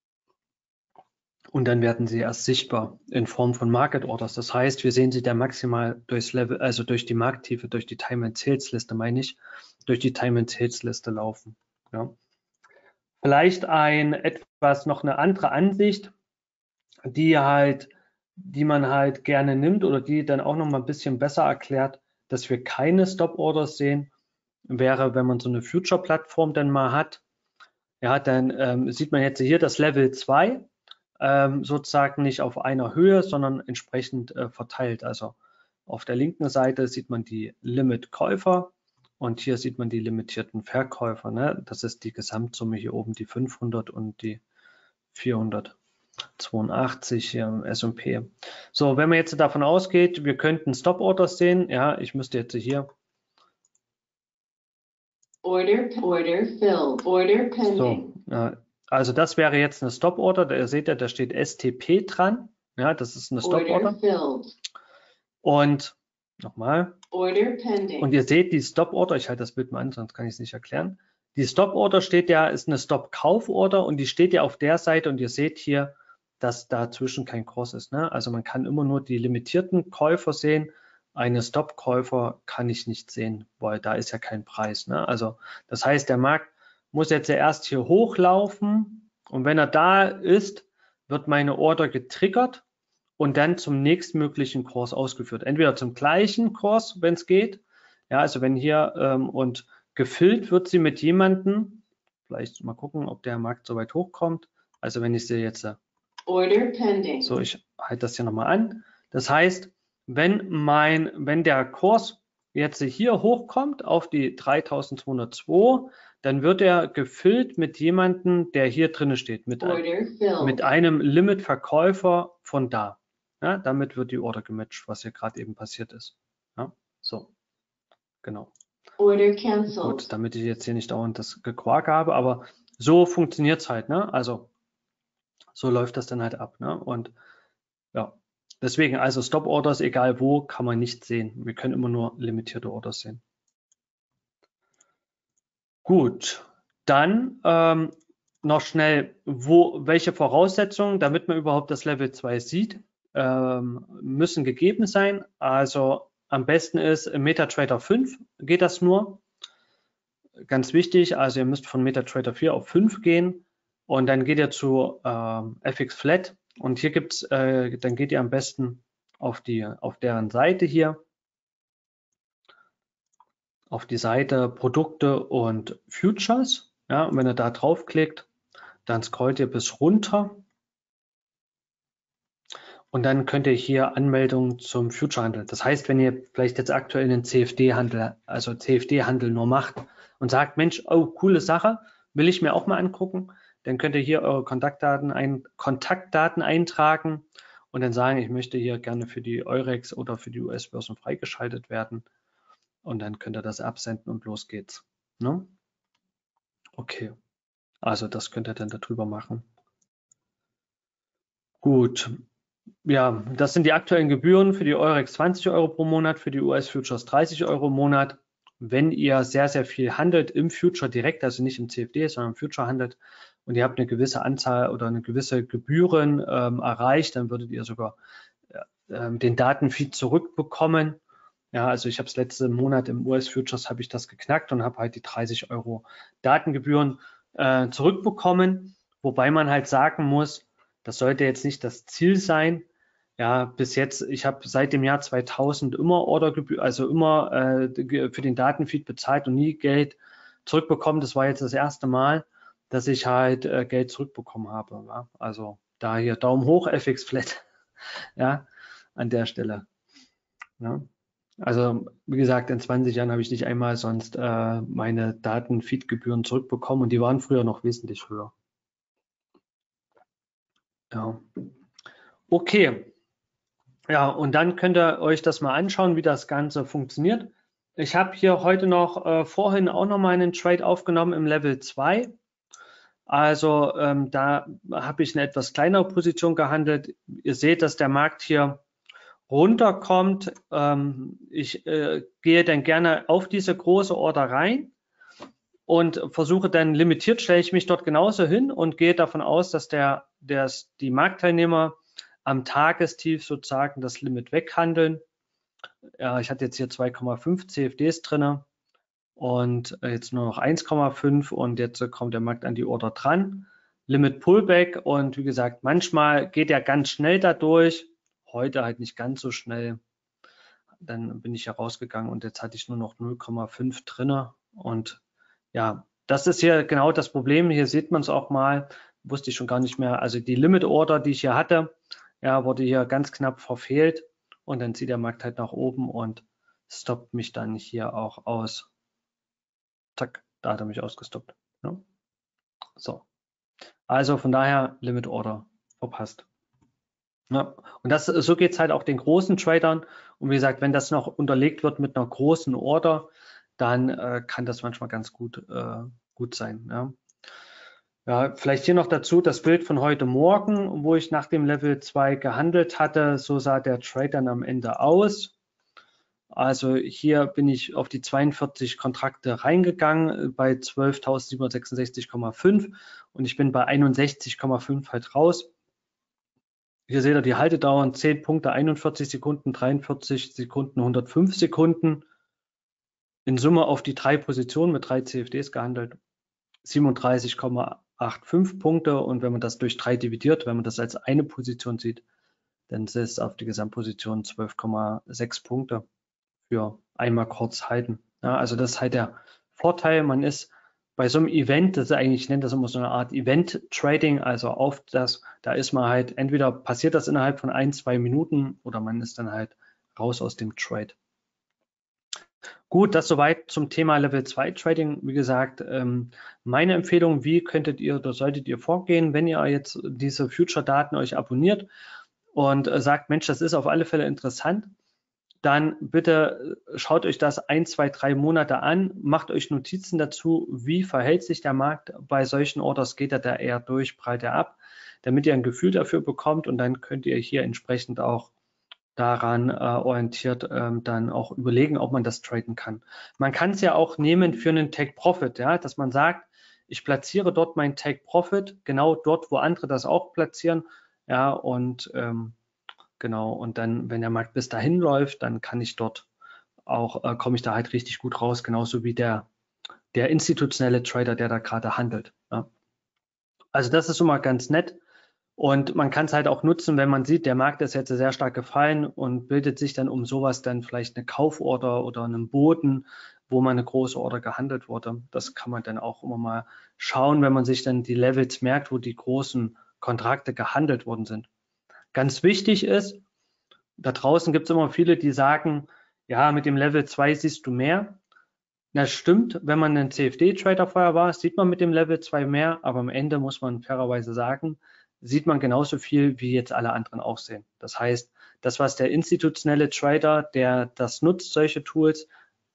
und dann werden sie erst sichtbar in Form von Market Orders. Das heißt, wir sehen sie dann maximal durchs Level, also durch die Markttiefe, durch die Time and Sales Liste, meine ich, durch die Time and Sales Liste laufen. Ja? Vielleicht ein etwas noch eine andere Ansicht, die halt, die man halt gerne nimmt oder die dann auch noch mal ein bisschen besser erklärt, dass wir keine Stop-Orders sehen, wäre, wenn man so eine Future-Plattform dann mal hat. Ja, dann ähm, sieht man jetzt hier das Level zwei ähm, sozusagen nicht auf einer Höhe, sondern entsprechend äh, verteilt. Also auf der linken Seite sieht man die Limit-Käufer und hier sieht man die limitierten Verkäufer. Ne? Das ist die Gesamtsumme hier oben, die fünfhundert und die vierhundertzweiundachtzig hier im S und P. So, wenn man jetzt davon ausgeht, wir könnten Stop-Orders sehen, ja, ich müsste jetzt hier Order, order filled, order pending. So, äh, also das wäre jetzt eine Stop-Order, da seht ihr, da steht S T P dran, ja, das ist eine Stop-Order. Und nochmal, order pending. Und ihr seht die Stop-Order, ich halte das Bild mal an, sonst kann ich es nicht erklären. Die Stop-Order steht ja, ist eine Stop-Kauf-Order und die steht ja auf der Seite und ihr seht hier, dass dazwischen kein Cross ist. Ne? Also man kann immer nur die limitierten Käufer sehen. Eine Stop-Käufer kann ich nicht sehen, weil da ist ja kein Preis. Ne? Also das heißt, der Markt muss jetzt ja erst hier hochlaufen und wenn er da ist, wird meine Order getriggert und dann zum nächstmöglichen Kurs ausgeführt. Entweder zum gleichen Kurs, wenn es geht. Ja, also wenn hier ähm, und gefüllt wird sie mit jemandem, vielleicht mal gucken, ob der Markt so weit hochkommt. Also wenn ich sie jetzt, Order pending. so ich halte das hier nochmal an. Das heißt, wenn mein, wenn der Kurs jetzt hier hochkommt auf die dreitausendzweihundertzwei, dann wird er gefüllt mit jemandem, der hier drin steht, mit, ein, mit einem Limitverkäufer von da. Ja, damit wird die Order gematcht, was hier gerade eben passiert ist. Ja, so, genau. Order cancelled. Gut, damit ich jetzt hier nicht dauernd das Gequark habe, aber so funktioniert es halt, ne? Also so läuft das dann halt ab, ne? Und ja, deswegen, also Stop-Orders, egal wo, kann man nicht sehen. Wir können immer nur limitierte Orders sehen. Gut, dann ähm, noch schnell, wo, welche Voraussetzungen, damit man überhaupt das Level zwei sieht, ähm, müssen gegeben sein. Also am besten ist im MetaTrader fünf geht das nur. Ganz wichtig, also ihr müsst von MetaTrader vier auf fünf gehen und dann geht ihr zu ähm, F X Flat und hier gibt's, äh, dann geht ihr am besten auf die, auf deren Seite hier, auf die Seite Produkte und Futures. Ja, und wenn ihr da draufklickt, dann scrollt ihr bis runter und dann könnt ihr hier Anmeldungen zum Future-Handel. Das heißt, wenn ihr vielleicht jetzt aktuell einen C F D-Handel, also C F D-Handel nur macht und sagt, Mensch, oh, coole Sache, will ich mir auch mal angucken, dann könnt ihr hier eure Kontaktdaten, ein, Kontaktdaten eintragen und dann sagen, ich möchte hier gerne für die Eurex oder für die U S-Börsen freigeschaltet werden. Und dann könnt ihr das absenden und los geht's. Ne? Okay, also das könnt ihr dann darüber machen. Gut, ja, das sind die aktuellen Gebühren für die Eurex zwanzig Euro pro Monat, für die U S-Futures dreißig Euro im Monat. Wenn ihr sehr, sehr viel handelt im Future direkt, also nicht im C F D, sondern im Future handelt und ihr habt eine gewisse Anzahl oder eine gewisse Gebühren ähm, erreicht, dann würdet ihr sogar äh, den Datenfeed zurückbekommen. Ja, also ich habe es letzten Monat im U S-Futures habe ich das geknackt und habe halt die dreißig Euro Datengebühren äh, zurückbekommen, wobei man halt sagen muss, das sollte jetzt nicht das Ziel sein. Ja, bis jetzt, ich habe seit dem Jahr zweitausend immer Ordergebühr, also immer äh, für den Datenfeed bezahlt und nie Geld zurückbekommen. Das war jetzt das erste Mal, dass ich halt äh, Geld zurückbekommen habe. Ja? Also da hier Daumen hoch, F X Flat, ja, an der Stelle. Ja? Also wie gesagt, in zwanzig Jahren habe ich nicht einmal sonst äh, meine Datenfeed-Gebühren zurückbekommen und die waren früher noch wesentlich höher. Ja, okay. Ja, und dann könnt ihr euch das mal anschauen, wie das Ganze funktioniert. Ich habe hier heute noch äh, vorhin auch noch mal einen Trade aufgenommen im Level zwei. Also ähm, da habe ich eine etwas kleinere Position gehandelt. Ihr seht, dass der Markt hier runterkommt. Ähm, ich äh, gehe dann gerne auf diese große Order rein und versuche dann limitiert, stelle ich mich dort genauso hin und gehe davon aus, dass der, der die Marktteilnehmer am Tagestief sozusagen das Limit weghandeln. Ja, ich hatte jetzt hier zwei Komma fünf C F Ds drin und jetzt nur noch eins Komma fünf und jetzt kommt der Markt an die Order dran. Limit Pullback und wie gesagt, manchmal geht er ganz schnell dadurch. Heute halt nicht ganz so schnell. Dann bin ich hier rausgegangen und jetzt hatte ich nur noch null Komma fünf drinne. Und ja, das ist hier genau das Problem. Hier sieht man es auch mal. Wusste ich schon gar nicht mehr. Also die Limit Order, die ich hier hatte, ja, wurde hier ganz knapp verfehlt. Und dann zieht der Markt halt nach oben und stoppt mich dann hier auch aus. Zack, da hat er mich ausgestoppt. Ja. So. Also von daher Limit Order verpasst. Ja, und das, so geht es halt auch den großen Tradern. Und wie gesagt, wenn das noch unterlegt wird mit einer großen Order, dann äh, kann das manchmal ganz gut, äh, gut sein. Ja. Ja, vielleicht hier noch dazu das Bild von heute Morgen, wo ich nach dem Level zwei gehandelt hatte. So sah der Trade dann am Ende aus. Also hier bin ich auf die zweiundvierzig Kontrakte reingegangen bei zwölftausendsiebenhundertsechsundsechzig Komma fünf und ich bin bei einundsechzig Komma fünf halt raus. Hier seht ihr die Haltedauern, zehn Punkte, einundvierzig Sekunden, dreiundvierzig Sekunden, hundertfünf Sekunden. In Summe auf die drei Positionen mit drei C F Ds gehandelt, siebenunddreißig Komma fünfundachtzig Punkte. Und wenn man das durch drei dividiert, wenn man das als eine Position sieht, dann ist es auf die Gesamtposition zwölf Komma sechs Punkte für einmal kurz halten. Ja, also das ist halt der Vorteil. Man ist bei so einem Event, das ist eigentlich, ich nenne das immer so eine Art Event-Trading, also auf das, da ist man halt, entweder passiert das innerhalb von ein, zwei Minuten oder man ist dann halt raus aus dem Trade. Gut, das soweit zum Thema Level zwei Trading. Wie gesagt, ähm, meine Empfehlung, wie könntet ihr oder solltet ihr vorgehen, wenn ihr jetzt diese Future-Daten euch abonniert und äh, sagt, Mensch, das ist auf alle Fälle interessant, dann bitte schaut euch das ein, zwei, drei Monate an, macht euch Notizen dazu, wie verhält sich der Markt bei solchen Orders, geht er da eher durch, prallt er ab, damit ihr ein Gefühl dafür bekommt und dann könnt ihr hier entsprechend auch daran äh, orientiert ähm, dann auch überlegen, ob man das traden kann. Man kann es ja auch nehmen für einen Take Profit, ja, dass man sagt, ich platziere dort mein Take Profit, genau dort, wo andere das auch platzieren, ja, und ähm, genau, und dann, wenn der Markt bis dahin läuft, dann kann ich dort auch, äh, komme ich da halt richtig gut raus, genauso wie der, der institutionelle Trader, der da gerade handelt. Ja. Also das ist schon mal ganz nett. Und man kann es halt auch nutzen, wenn man sieht, der Markt ist jetzt sehr stark gefallen und bildet sich dann um sowas dann vielleicht eine Kauforder oder einen Boden, wo man eine große Order gehandelt wurde. Das kann man dann auch immer mal schauen, wenn man sich dann die Levels merkt, wo die großen Kontrakte gehandelt worden sind. Ganz wichtig ist, da draußen gibt es immer viele, die sagen, ja, mit dem Level zwei siehst du mehr. Das stimmt, wenn man ein C F D-Trader vorher war, sieht man mit dem Level zwei mehr, aber am Ende muss man fairerweise sagen, sieht man genauso viel, wie jetzt alle anderen auch sehen. Das heißt, das, was der institutionelle Trader, der das nutzt, solche Tools,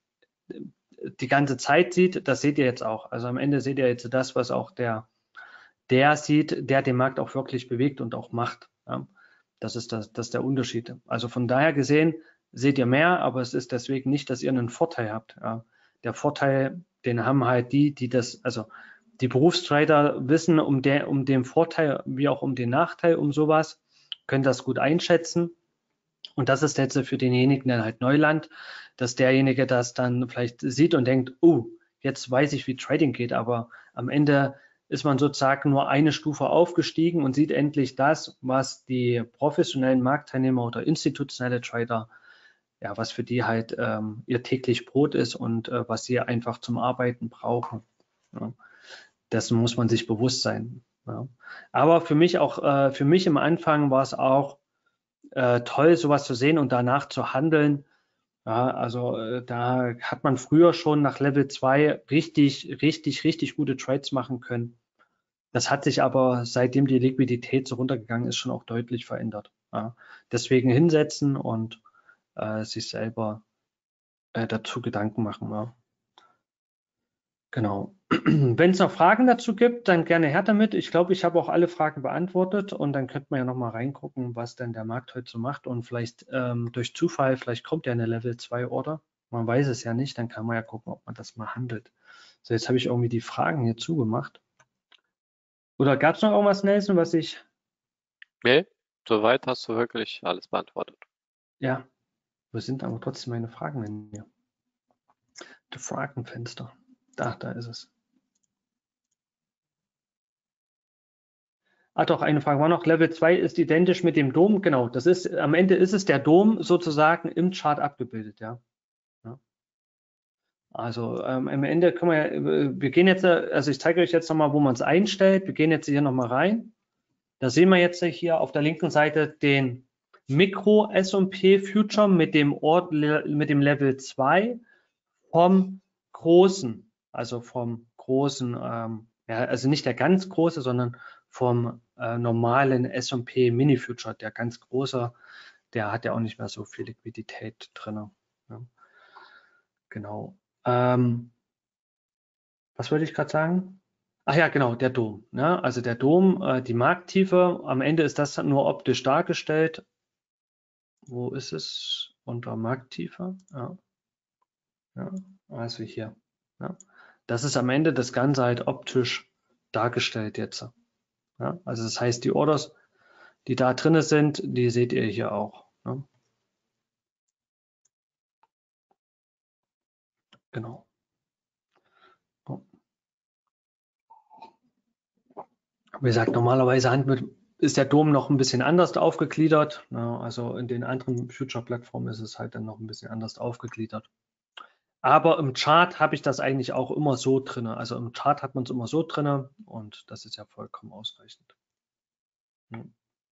die ganze Zeit sieht, das seht ihr jetzt auch. Also am Ende seht ihr jetzt das, was auch der, der sieht, der den Markt auch wirklich bewegt und auch macht. Ja. Das ist, das, das ist der Unterschied. Also von daher gesehen seht ihr mehr, aber es ist deswegen nicht, dass ihr einen Vorteil habt. Ja. Der Vorteil, den haben halt die, die das, also die Berufstrader wissen um, der, um den Vorteil wie auch um den Nachteil, um sowas, können das gut einschätzen. Und das ist jetzt für denjenigen dann halt Neuland, dass derjenige das dann vielleicht sieht und denkt, oh, jetzt weiß ich, wie Trading geht, aber am Ende ist man sozusagen nur eine Stufe aufgestiegen und sieht endlich das, was die professionellen Marktteilnehmer oder institutionelle Trader, ja, was für die halt ähm, ihr täglich Brot ist und äh, was sie einfach zum Arbeiten brauchen. Ja. Dessen muss man sich bewusst sein. Ja. Aber für mich auch, äh, für mich im Anfang war es auch äh, toll, sowas zu sehen und danach zu handeln. Ja, also äh, da hat man früher schon nach Level zwei richtig, richtig, richtig gute Trades machen können. Das hat sich aber, seitdem die Liquidität so runtergegangen ist, schon auch deutlich verändert. Ja. Deswegen hinsetzen und äh, sich selber äh, dazu Gedanken machen. Ja. Genau. Wenn es noch Fragen dazu gibt, dann gerne her damit. Ich glaube, ich habe auch alle Fragen beantwortet und dann könnte man ja noch mal reingucken, was denn der Markt heute so macht und vielleicht ähm, durch Zufall, vielleicht kommt ja eine Level zwei Order. Man weiß es ja nicht, dann kann man ja gucken, ob man das mal handelt. So, jetzt habe ich irgendwie die Fragen hier zugemacht. Oder gab es noch irgendwas, Nelson, was ich... Nee, soweit hast du wirklich alles beantwortet. Ja, wo sind aber trotzdem meine Fragen denn hier? Das Fragenfenster. Da, da ist es. Ah, doch, eine Frage war noch. Level zwei ist identisch mit dem Dom. Genau, das ist, am Ende ist es der Dom sozusagen im Chart abgebildet, ja. ja. Also ähm, am Ende können wir ja, wir gehen jetzt, also ich zeige euch jetzt nochmal, wo man es einstellt. Wir gehen jetzt hier nochmal rein. Da sehen wir jetzt hier auf der linken Seite den Mikro S und P Future mit dem, Ort, mit dem Level zwei vom großen, also vom großen, ähm, ja, also nicht der ganz große, sondern vom äh, normalen S und P Mini Future. Der ganz große, der hat ja auch nicht mehr so viel Liquidität drin. Ja. Genau. Ähm, was wollte ich gerade sagen? Ach ja, genau, der Dom. Ne? Also der Dom, äh, die Markttiefe, am Ende ist das nur optisch dargestellt. Wo ist es? Unter Markttiefe. Ja. Ja. Also hier. Ja. Das ist am Ende das Ganze halt optisch dargestellt jetzt. Ja. Also das heißt, die Orders, die da drin sind, die seht ihr hier auch. Ne? Genau. Wie gesagt, normalerweise ist der D O M noch ein bisschen anders aufgegliedert. Ne? Also in den anderen Future-Plattformen ist es halt dann noch ein bisschen anders aufgegliedert. Aber im Chart habe ich das eigentlich auch immer so drin. Also im Chart hat man es immer so drin und das ist ja vollkommen ausreichend. Hm.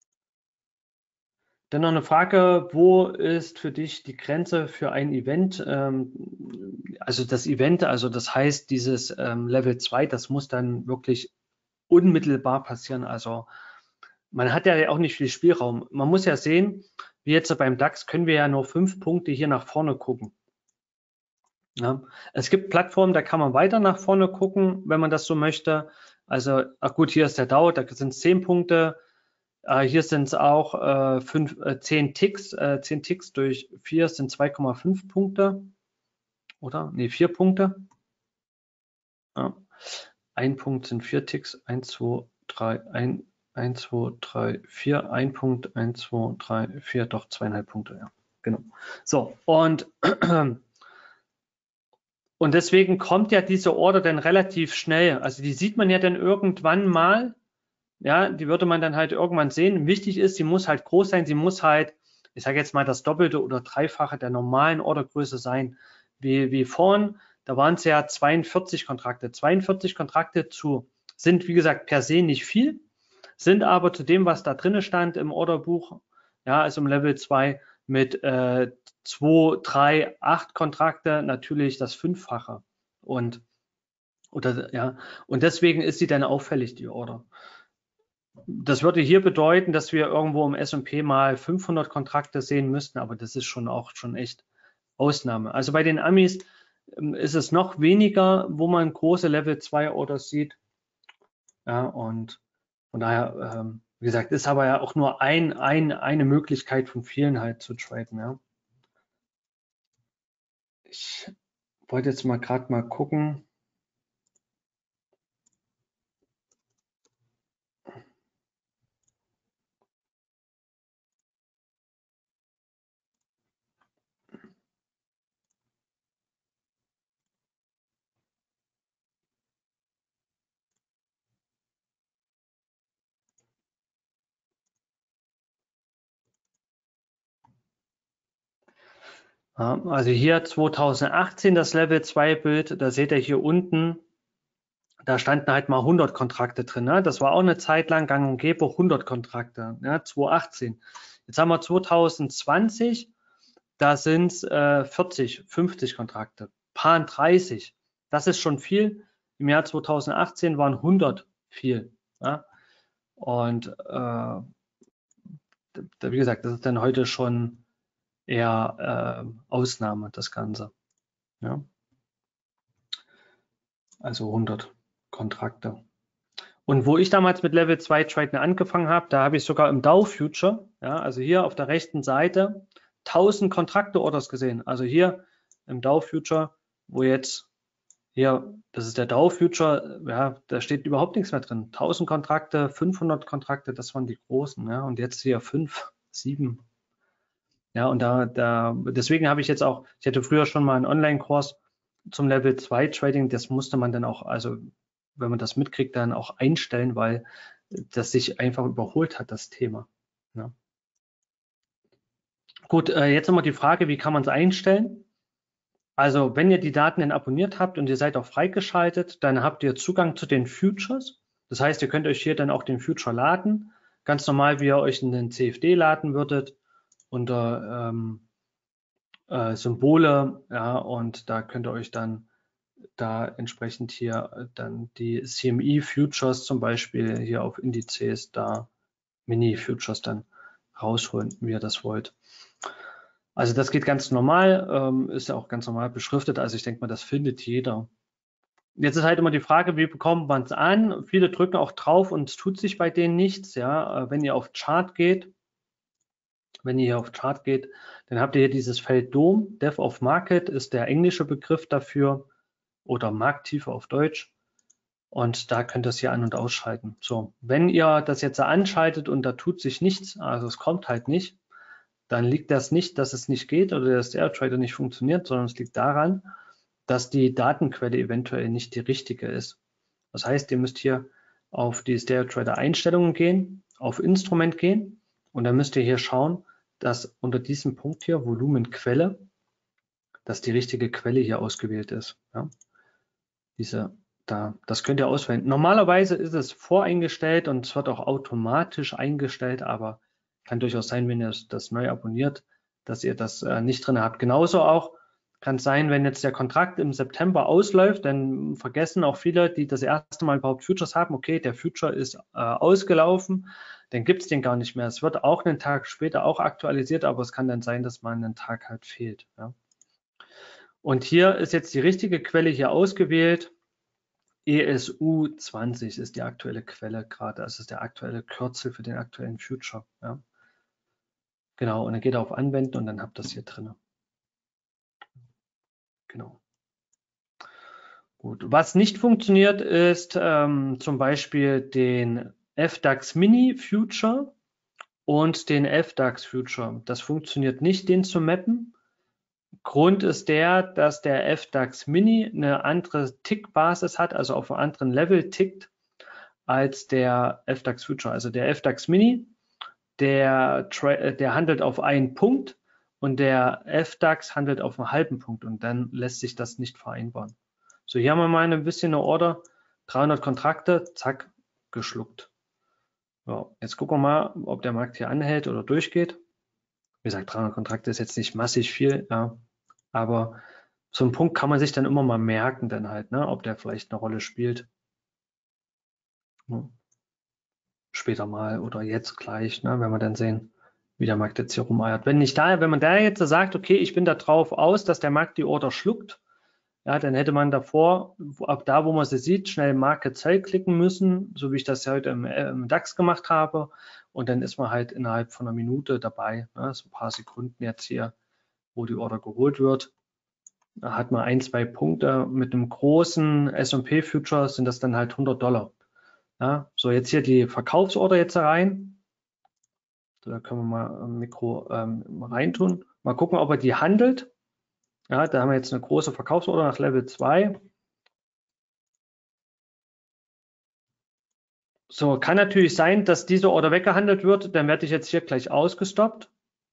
Dann noch eine Frage, wo ist für dich die Grenze für ein Event? Ähm, also das Event, also das heißt dieses ähm, Level zwei, das muss dann wirklich unmittelbar passieren. Also man hat ja auch nicht viel Spielraum. Man muss ja sehen, wie jetzt beim DAX können wir ja nur fünf Punkte hier nach vorne gucken. Ja, es gibt Plattformen, da kann man weiter nach vorne gucken, wenn man das so möchte. Also, ach gut, hier ist der Dow, da sind es zehn Punkte. Äh, hier sind es auch äh, fünf, äh, zehn Ticks. Äh, zehn Ticks durch vier sind zwei Komma fünf Punkte. Oder? Ne, vier Punkte. Ja. Ein Punkt sind vier Ticks. eins, zwei, drei, eins, zwei, drei, vier. Ein Punkt, eins, zwei, drei, vier, doch zweieinhalb Punkte. Ja, genau. So, und Und deswegen kommt ja diese Order dann relativ schnell. Also die sieht man ja dann irgendwann mal. Ja, die würde man dann halt irgendwann sehen. Wichtig ist, sie muss halt groß sein. Sie muss halt, ich sage jetzt mal, das Doppelte oder Dreifache der normalen Ordergröße sein. Wie, wie vorhin, da waren es ja zweiundvierzig Kontrakte. zweiundvierzig Kontrakte zu sind, wie gesagt, per se nicht viel, sind aber zu dem, was da drin stand im Orderbuch, ja, also im Level zwei, mit äh, zwei, drei, acht Kontrakte natürlich das Fünffache. Und, oder, ja, und deswegen ist sie dann auffällig, die Order. Das würde hier bedeuten, dass wir irgendwo im S und P mal fünfhundert Kontrakte sehen müssten, aber das ist schon auch schon echt Ausnahme. Also bei den Amis ähm, ist es noch weniger, wo man große Level zwei Orders sieht. Ja, und von daher, ähm, wie gesagt, ist aber ja auch nur ein, ein, eine Möglichkeit von vielen halt zu traden. Ja. Ich wollte jetzt mal gerade mal gucken. Ja, also hier zweitausendachtzehn das Level zwei Bild, da seht ihr hier unten, da standen halt mal hundert Kontrakte drin. Ne? Das war auch eine Zeit lang gang und gäbe, hundert Kontrakte, ja, zweitausendachtzehn. Jetzt haben wir zweitausendzwanzig, da sind es äh, vierzig, fünfzig Kontrakte, paar dreißig. Das ist schon viel. Im Jahr zweitausendachtzehn waren hundert viel. Ja? Und äh, wie gesagt, das ist dann heute schon eher äh, Ausnahme, das Ganze. Ja? Also hundert Kontrakte. Und wo ich damals mit Level zwei Traden angefangen habe, da habe ich sogar im Dow Future, ja, also hier auf der rechten Seite, tausend Kontrakte-Orders gesehen. Also hier im Dow Future, wo jetzt hier, das ist der Dow Future, ja, da steht überhaupt nichts mehr drin. tausend Kontrakte, fünfhundert Kontrakte, das waren die großen, ja, und jetzt hier fünf, sieben. Ja, und da, da, deswegen habe ich jetzt auch, ich hatte früher schon mal einen Online-Kurs zum Level zwei Trading, das musste man dann auch, also wenn man das mitkriegt, dann auch einstellen, weil das sich einfach überholt hat, das Thema. Ja. Gut, äh, jetzt nochmal die Frage, wie kann man es einstellen? Also wenn ihr die Daten dann abonniert habt und ihr seid auch freigeschaltet, dann habt ihr Zugang zu den Futures. Das heißt, ihr könnt euch hier dann auch den Future laden, ganz normal, wie ihr euch in den C F D laden würdet, unter ähm, äh, Symbole, ja, und da könnt ihr euch dann da entsprechend hier dann die C M E Futures zum Beispiel hier auf Indizes da Mini Futures dann rausholen, wie ihr das wollt. Also das geht ganz normal, ähm, ist ja auch ganz normal beschriftet, also ich denke mal, das findet jeder. Jetzt ist halt immer die Frage, wie bekommt man es an? Viele drücken auch drauf und es tut sich bei denen nichts, ja. Wenn ihr auf Chart geht, wenn ihr hier auf Chart geht, dann habt ihr hier dieses Feld D O M, Depth of Market ist der englische Begriff dafür oder Markttiefe auf Deutsch. Und da könnt ihr es hier an- und ausschalten. So, wenn ihr das jetzt anschaltet und da tut sich nichts, also es kommt halt nicht, dann liegt das nicht, dass es nicht geht oder dass der Trader nicht funktioniert, sondern es liegt daran, dass die Datenquelle eventuell nicht die richtige ist. Das heißt, ihr müsst hier auf die Stereo Trader Einstellungen gehen, auf Instrument gehen und dann müsst ihr hier schauen, dass unter diesem Punkt hier Volumenquelle, dass die richtige Quelle hier ausgewählt ist. Ja. Diese, da, das könnt ihr auswählen. Normalerweise ist es voreingestellt und es wird auch automatisch eingestellt, aber kann durchaus sein, wenn ihr das neu abonniert, dass ihr das äh, nicht drin habt. Genauso auch kann es sein, wenn jetzt der Kontrakt im September ausläuft, dann vergessen auch viele, die das erste Mal überhaupt Futures haben, okay, der Future ist äh, ausgelaufen, dann gibt es den gar nicht mehr. Es wird auch einen Tag später auch aktualisiert, aber es kann dann sein, dass mal einen Tag halt fehlt. Ja. Und hier ist jetzt die richtige Quelle hier ausgewählt. E S U zwanzig ist die aktuelle Quelle gerade, also ist der aktuelle Kürzel für den aktuellen Future. Ja. Genau, und dann geht ihr auf Anwenden und dann habt ihr das hier drin. Genau. Gut. Was nicht funktioniert, ist ähm, zum Beispiel den F DAX Mini Future und den F DAX Future. Das funktioniert nicht, den zu mappen. Grund ist der, dass der F DAX Mini eine andere Tick-Basis hat, also auf einem anderen Level tickt als der F DAX Future. Also der F DAX Mini, der, der handelt auf einen Punkt und der F DAX handelt auf einen halben Punkt und dann lässt sich das nicht vereinbaren. So, hier haben wir mal ein bisschen eine Order, dreihundert Kontrakte, zack, geschluckt. Ja, jetzt gucken wir mal, ob der Markt hier anhält oder durchgeht. Wie gesagt, dreihundert Kontrakte ist jetzt nicht massig viel, ja, aber so einen Punkt kann man sich dann immer mal merken, dann halt, ne, ob der vielleicht eine Rolle spielt. Ja. Später mal oder jetzt gleich, ne, wenn wir dann sehen, wie der Markt jetzt hier rumeiert. Wenn nicht da, wenn man da jetzt sagt, okay, ich bin da drauf aus, dass der Markt die Order schluckt, ja, dann hätte man davor, ab da, wo man sie sieht, schnell Market Sell klicken müssen, so wie ich das heute im, im DAX gemacht habe. Und dann ist man halt innerhalb von einer Minute dabei, ne, so ein paar Sekunden jetzt hier, wo die Order geholt wird. Da hat man ein, zwei Punkte. Mit einem großen S und P Future sind das dann halt hundert Dollar. Ja, so, jetzt hier die Verkaufsorder jetzt rein. So, da können wir mal ein Mikro ähm, reintun. Mal gucken, ob er die handelt. Ja, da haben wir jetzt eine große Verkaufsorder nach Level zwei. So, kann natürlich sein, dass diese Order weggehandelt wird, dann werde ich jetzt hier gleich ausgestoppt.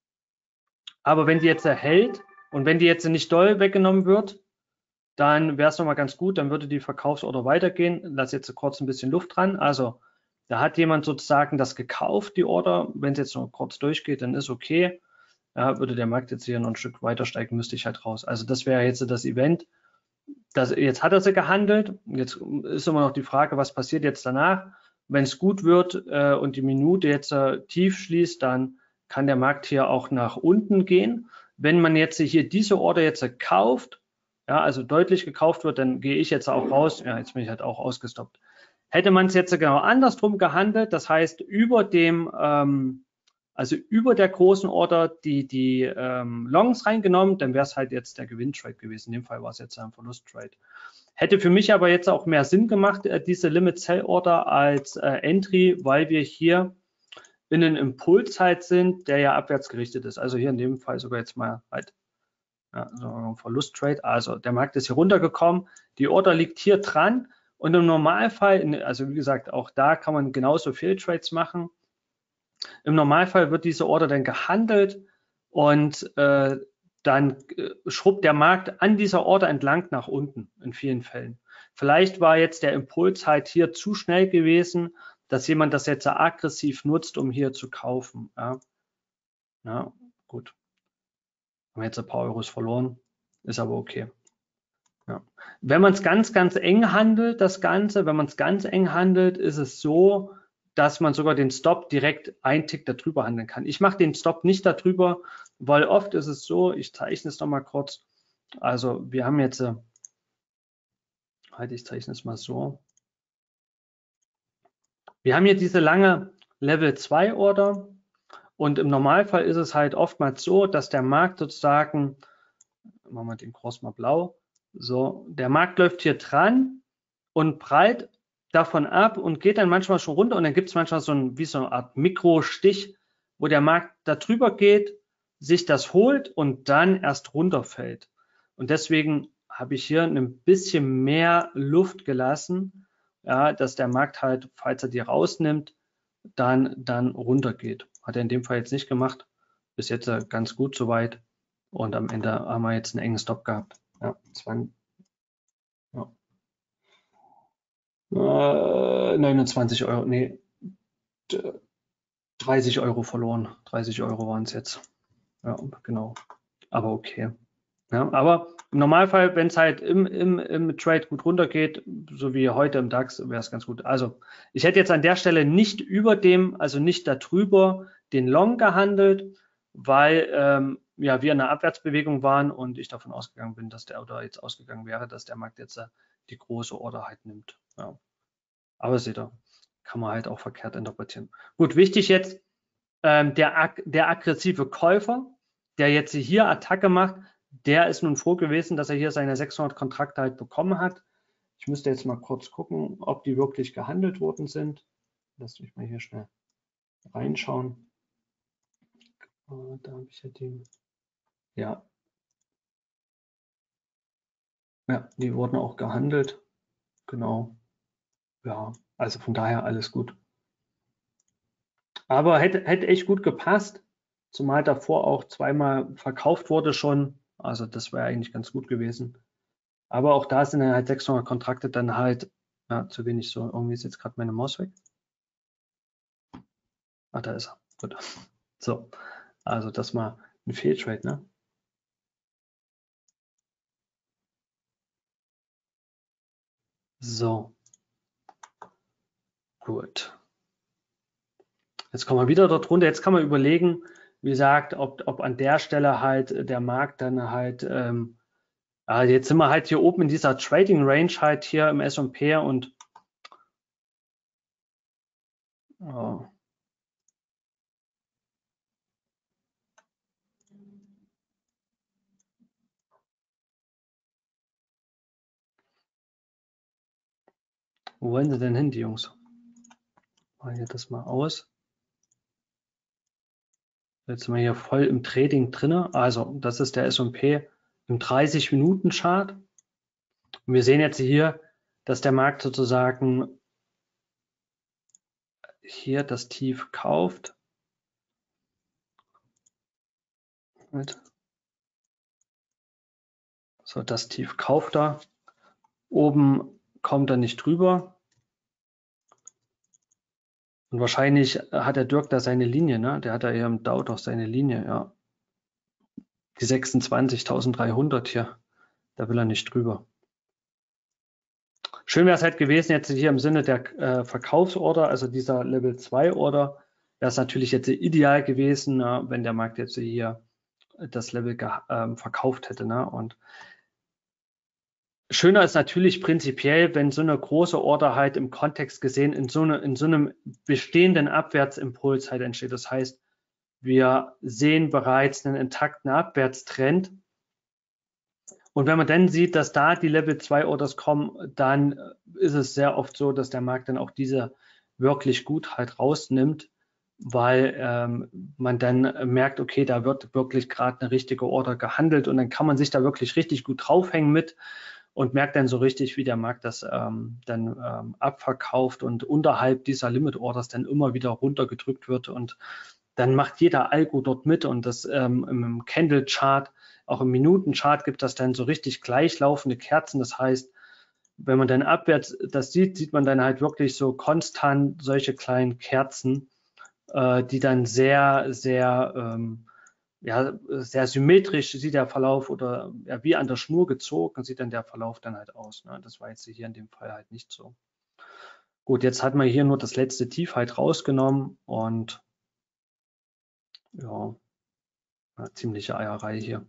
Aber wenn die jetzt erhält und wenn die jetzt nicht doll weggenommen wird, dann wäre es nochmal ganz gut, dann würde die Verkaufsorder weitergehen. Lass jetzt kurz ein bisschen Luft dran. Also da hat jemand sozusagen das gekauft, die Order. Wenn es jetzt noch kurz durchgeht, dann ist okay. Ja, würde der Markt jetzt hier noch ein Stück weiter steigen, müsste ich halt raus. Also das wäre jetzt das Event. Das, jetzt hat er sie gehandelt. Jetzt ist immer noch die Frage, was passiert jetzt danach. Wenn es gut wird äh, und die Minute jetzt äh, tief schließt, dann kann der Markt hier auch nach unten gehen. Wenn man jetzt hier diese Order jetzt kauft, ja, also deutlich gekauft wird, dann gehe ich jetzt auch raus. Ja, jetzt bin ich halt auch ausgestoppt. Hätte man es jetzt genau andersrum gehandelt, das heißt über dem, ähm, also über der großen Order die, die ähm, Longs reingenommen, dann wäre es halt jetzt der Gewinntrade gewesen. In dem Fall war es jetzt ein Verlusttrade. Hätte für mich aber jetzt auch mehr Sinn gemacht, äh, diese Limit Sell Order als äh, Entry, weil wir hier in einem Impuls halt sind, der ja abwärts gerichtet ist. Also hier in dem Fall sogar jetzt mal halt ja, so ein Verlusttrade. Also der Markt ist hier runtergekommen, die Order liegt hier dran und im Normalfall, also wie gesagt, auch da kann man genauso Fehltrades machen. Im Normalfall wird diese Order dann gehandelt und äh, dann äh, schrubbt der Markt an dieser Order entlang nach unten in vielen Fällen. Vielleicht war jetzt der Impuls halt hier zu schnell gewesen, dass jemand das jetzt aggressiv nutzt, um hier zu kaufen. Ja, ja gut. Haben jetzt ein paar Euros verloren, ist aber okay. Ja. Wenn man es ganz, ganz eng handelt, das Ganze, wenn man es ganz eng handelt, ist es so, dass man sogar den Stop direkt ein Tick darüber handeln kann. Ich mache den Stop nicht darüber, weil oft ist es so, ich zeichne es nochmal kurz. Also wir haben jetzt, äh, halt, ich zeichne es mal so. Wir haben hier diese lange Level zwei Order und im Normalfall ist es halt oftmals so, dass der Markt sozusagen, machen wir den Cross mal blau, so, der Markt läuft hier dran und prallt davon ab und geht dann manchmal schon runter und dann gibt es manchmal so ein, wie so eine Art Mikrostich, wo der Markt da drüber geht, sich das holt und dann erst runterfällt. Und deswegen habe ich hier ein bisschen mehr Luft gelassen, ja, dass der Markt halt, falls er die rausnimmt, dann, dann runtergeht. Hat er in dem Fall jetzt nicht gemacht. Bis jetzt ganz gut soweit. Und am Ende haben wir jetzt einen engen Stop gehabt. Ja, zwanzig, ja. Äh, neunundzwanzig Euro, nee, dreißig Euro verloren. dreißig Euro waren es jetzt. Ja, genau. Aber okay. Ja, aber im Normalfall, wenn es halt im, im, im Trade gut runtergeht, so wie heute im DAX, wäre es ganz gut. Also ich hätte jetzt an der Stelle nicht über dem, also nicht darüber, den Long gehandelt, weil ähm, ja, wir in einer Abwärtsbewegung waren und ich davon ausgegangen bin, dass der oder jetzt ausgegangen wäre, dass der Markt jetzt äh, die große Order halt nimmt. Ja. Aber seht ihr, kann man halt auch verkehrt interpretieren. Gut, wichtig jetzt, ähm, der, der aggressive Käufer, der jetzt hier Attacke macht, der ist nun froh gewesen, dass er hier seine sechshundert Kontrakte halt bekommen hat. Ich müsste jetzt mal kurz gucken, ob die wirklich gehandelt worden sind. Lass mich mal hier schnell reinschauen. Da habe ich ja die. Ja. Ja, die wurden auch gehandelt. Genau. Ja, also von daher alles gut. Aber hätte, hätte echt gut gepasst, zumal davor auch zweimal verkauft wurde schon. Also das wäre eigentlich ganz gut gewesen. Aber auch da sind dann halt sechshundert Kontrakte dann halt ja, zu wenig. So, irgendwie ist jetzt gerade meine Maus weg. Ah, da ist er. Gut. So, also das mal ein Fehltrade, ne? So. Gut. Jetzt kommen wir wieder dort runter. Jetzt kann man überlegen, wie gesagt, ob, ob an der Stelle halt der Markt dann halt, ähm, ja, jetzt sind wir halt hier oben in dieser Trading Range halt hier im S und P und oh. Wo wollen sie denn hin, die Jungs? Machen wir das mal aus. Jetzt sind wir hier voll im Trading drin. Also das ist der S und P im dreißig Minuten Chart. Und wir sehen jetzt hier, dass der Markt sozusagen hier das Tief kauft. So, das Tief kauft er. Oben kommt er nicht drüber. Und wahrscheinlich hat der Dirk da seine Linie, ne? Der hat da hier im Dow doch seine Linie, ja. Die sechsundzwanzigtausenddreihundert hier. Da will er nicht drüber. Schön wäre es halt gewesen, jetzt hier im Sinne der äh, Verkaufsorder, also dieser Level zwei Order, wäre es natürlich jetzt ideal gewesen, na, wenn der Markt jetzt hier das Level äh, verkauft hätte. Ne? Und schöner ist natürlich prinzipiell, wenn so eine große Order halt im Kontext gesehen in so, eine, in so einem bestehenden Abwärtsimpuls halt entsteht. Das heißt, wir sehen bereits einen intakten Abwärtstrend. Und wenn man dann sieht, dass da die Level zwei Orders kommen, dann ist es sehr oft so, dass der Markt dann auch diese wirklich gut halt rausnimmt, weil ähm, man dann merkt, okay, da wird wirklich gerade eine richtige Order gehandelt und dann kann man sich da wirklich richtig gut draufhängen mit und merkt dann so richtig, wie der Markt das ähm, dann ähm, abverkauft und unterhalb dieser Limit Orders dann immer wieder runtergedrückt wird und dann macht jeder Algo dort mit und das ähm, im Candle-Chart, auch im Minuten-Chart gibt das dann so richtig gleichlaufende Kerzen. Das heißt, wenn man dann abwärts das sieht, sieht man dann halt wirklich so konstant solche kleinen Kerzen, äh, die dann sehr, sehr, ähm, ja, sehr symmetrisch sieht der Verlauf oder ja, wie an der Schnur gezogen sieht dann der Verlauf dann halt aus. Ne? Das war jetzt hier in dem Fall halt nicht so. Gut, jetzt hat man hier nur das letzte Tief halt rausgenommen und ja, eine ziemliche Eierei hier.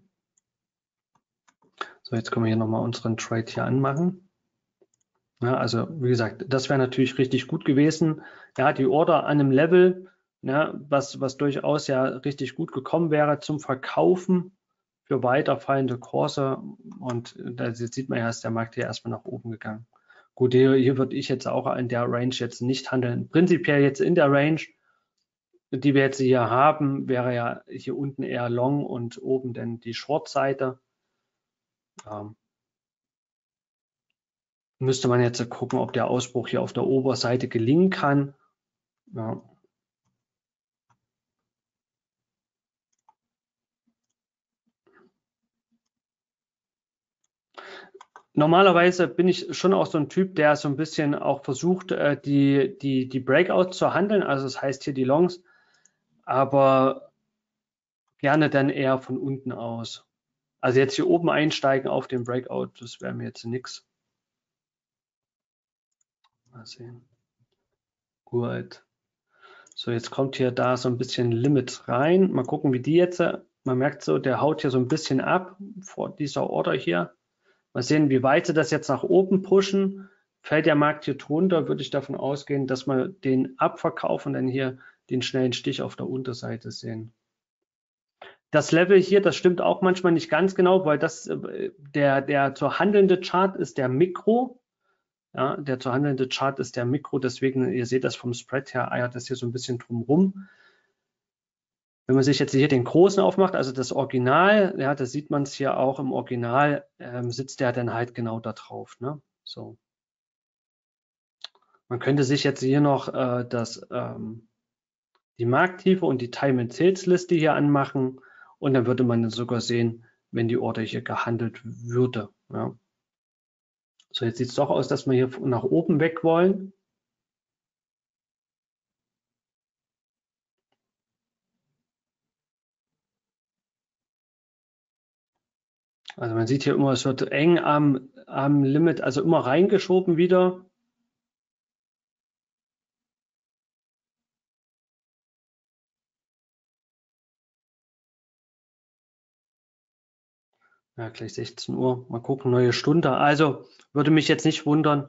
So, jetzt können wir hier nochmal unseren Trade hier anmachen. Ja, also wie gesagt, das wäre natürlich richtig gut gewesen. Ja, die Order an einem Level, ja, was, was durchaus ja richtig gut gekommen wäre zum Verkaufen für weiterfallende Kurse. Und da sieht man ja, ist der Markt hier erstmal nach oben gegangen. Gut, hier, hier würde ich jetzt auch in der Range jetzt nicht handeln. Prinzipiell jetzt in der Range, die wir jetzt hier haben, wäre ja hier unten eher Long und oben dann die Short-Seite. Ähm, müsste man jetzt gucken, ob der Ausbruch hier auf der Oberseite gelingen kann. Ja. Normalerweise bin ich schon auch so ein Typ, der so ein bisschen auch versucht, äh, die, die, die Breakouts zu handeln. Also das heißt hier die Longs, aber gerne dann eher von unten aus. Also jetzt hier oben einsteigen auf den Breakout, das wäre mir jetzt nichts. Mal sehen. Gut. So, jetzt kommt hier da so ein bisschen Limit rein. Mal gucken, wie die jetzt, man merkt so, der haut hier so ein bisschen ab vor dieser Order hier. Mal sehen, wie weit sie das jetzt nach oben pushen. Fällt der Markt hier drunter, würde ich davon ausgehen, dass wir den Abverkauf und dann hier den schnellen Stich auf der Unterseite sehen. Das Level hier, das stimmt auch manchmal nicht ganz genau, weil das der, der zu handelnde Chart ist der Mikro. Ja, der zu handelnde Chart ist der Mikro, deswegen, ihr seht das vom Spread her, eiert das hier so ein bisschen drumrum. Wenn man sich jetzt hier den großen aufmacht, also das Original, ja, da sieht man es hier auch im Original, ähm, sitzt der dann halt genau da drauf. Ne? So. Man könnte sich jetzt hier noch äh, das, ähm, die Markttiefe und die Time and Sales Liste hier anmachen und dann würde man sogar sehen, wenn die Order hier gehandelt würde. Ja. So, jetzt sieht es doch aus, dass wir hier nach oben weg wollen. Also man sieht hier immer, es wird eng am, am Limit, also immer reingeschoben wieder. Ja, gleich sechzehn Uhr. Mal gucken, neue Stunde. Also würde mich jetzt nicht wundern,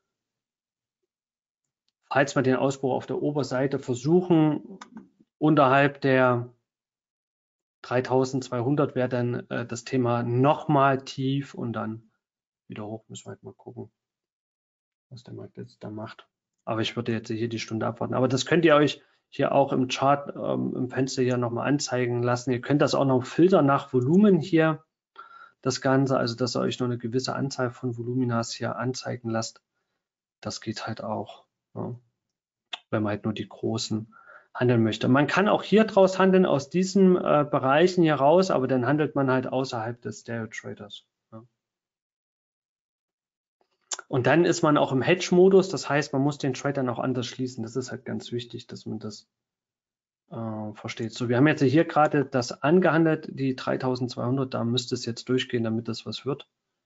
falls wir den Ausbruch auf der Oberseite versuchen, unterhalb der dreitausendzweihundert wäre dann äh, das Thema nochmal tief und dann wieder hoch. Müssen wir halt mal gucken, was der Markt jetzt da macht. Aber ich würde jetzt hier die Stunde abwarten. Aber das könnt ihr euch hier auch im Chart, ähm, im Fenster hier nochmal anzeigen lassen. Ihr könnt das auch noch filtern nach Volumen hier. Das Ganze, also dass ihr euch nur eine gewisse Anzahl von Voluminas hier anzeigen lasst, das geht halt auch, ja, wenn man halt nur die großen handeln möchte. Man kann auch hier draus handeln, aus diesen äh, Bereichen hier raus, aber dann handelt man halt außerhalb des Stereo Traders. Ja. Und dann ist man auch im Hedge-Modus, das heißt, man muss den Trade dann auch anders schließen. Das ist halt ganz wichtig, dass man das äh, versteht. So, wir haben jetzt hier gerade das angehandelt, die dreitausendzweihundert, da müsste es jetzt durchgehen, damit das was wird.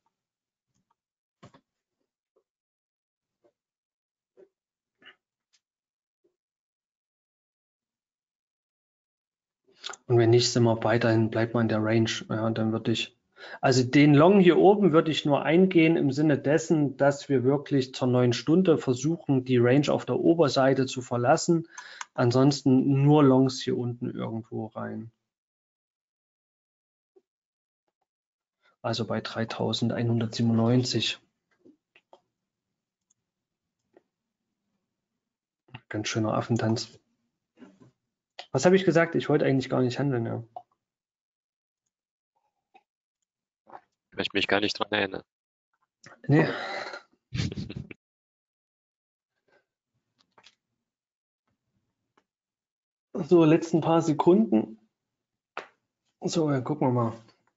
Und wenn nicht, sind wir weiterhin, bleibt man in der Range. Ja, dann würde ich, also den Long hier oben würde ich nur eingehen im Sinne dessen, dass wir wirklich zur neuen Stunde versuchen, die Range auf der Oberseite zu verlassen. Ansonsten nur Longs hier unten irgendwo rein. Also bei dreitausendeinhundertsiebenundneunzig. Ganz schöner Affentanz. Was habe ich gesagt? Ich wollte eigentlich gar nicht handeln, ja. Ich möchte mich gar nicht dran erinnern. Nee. So, letzten paar Sekunden. So, dann gucken wir mal.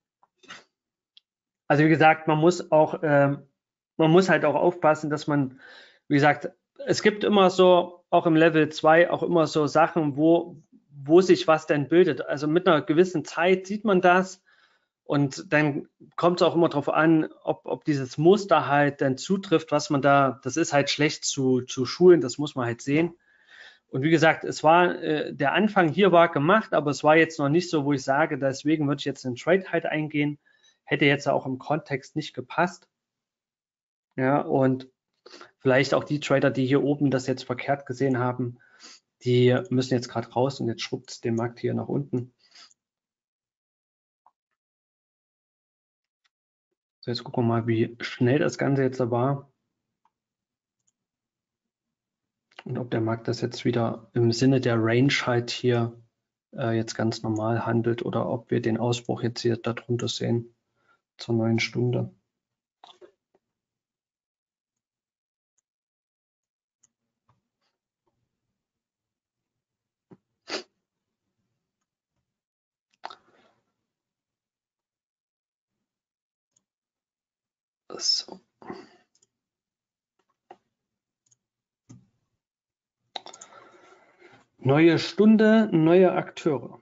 Also wie gesagt, man muss auch, ähm, man muss halt auch aufpassen, dass man, wie gesagt, es gibt immer so, auch im Level zwei, auch immer so Sachen, wo, wo sich was denn bildet. Also mit einer gewissen Zeit sieht man das und dann kommt es auch immer darauf an, ob, ob dieses Muster halt dann zutrifft, was man da, das ist halt schlecht zu, zu schulen, das muss man halt sehen. Und wie gesagt, es war, äh, der Anfang hier war gemacht, aber es war jetzt noch nicht so, wo ich sage, deswegen würde ich jetzt den Trade halt eingehen. Hätte jetzt auch im Kontext nicht gepasst. Ja, und vielleicht auch die Trader, die hier oben das jetzt verkehrt gesehen haben, die müssen jetzt gerade raus und jetzt schrubbt es den Markt hier nach unten. So, jetzt gucken wir mal, wie schnell das Ganze jetzt war. Und ob der Markt das jetzt wieder im Sinne der Range halt hier äh, jetzt ganz normal handelt oder ob wir den Ausbruch jetzt hier darunter sehen zur neuen Stunde. So. Neue Stunde, neue Akteure.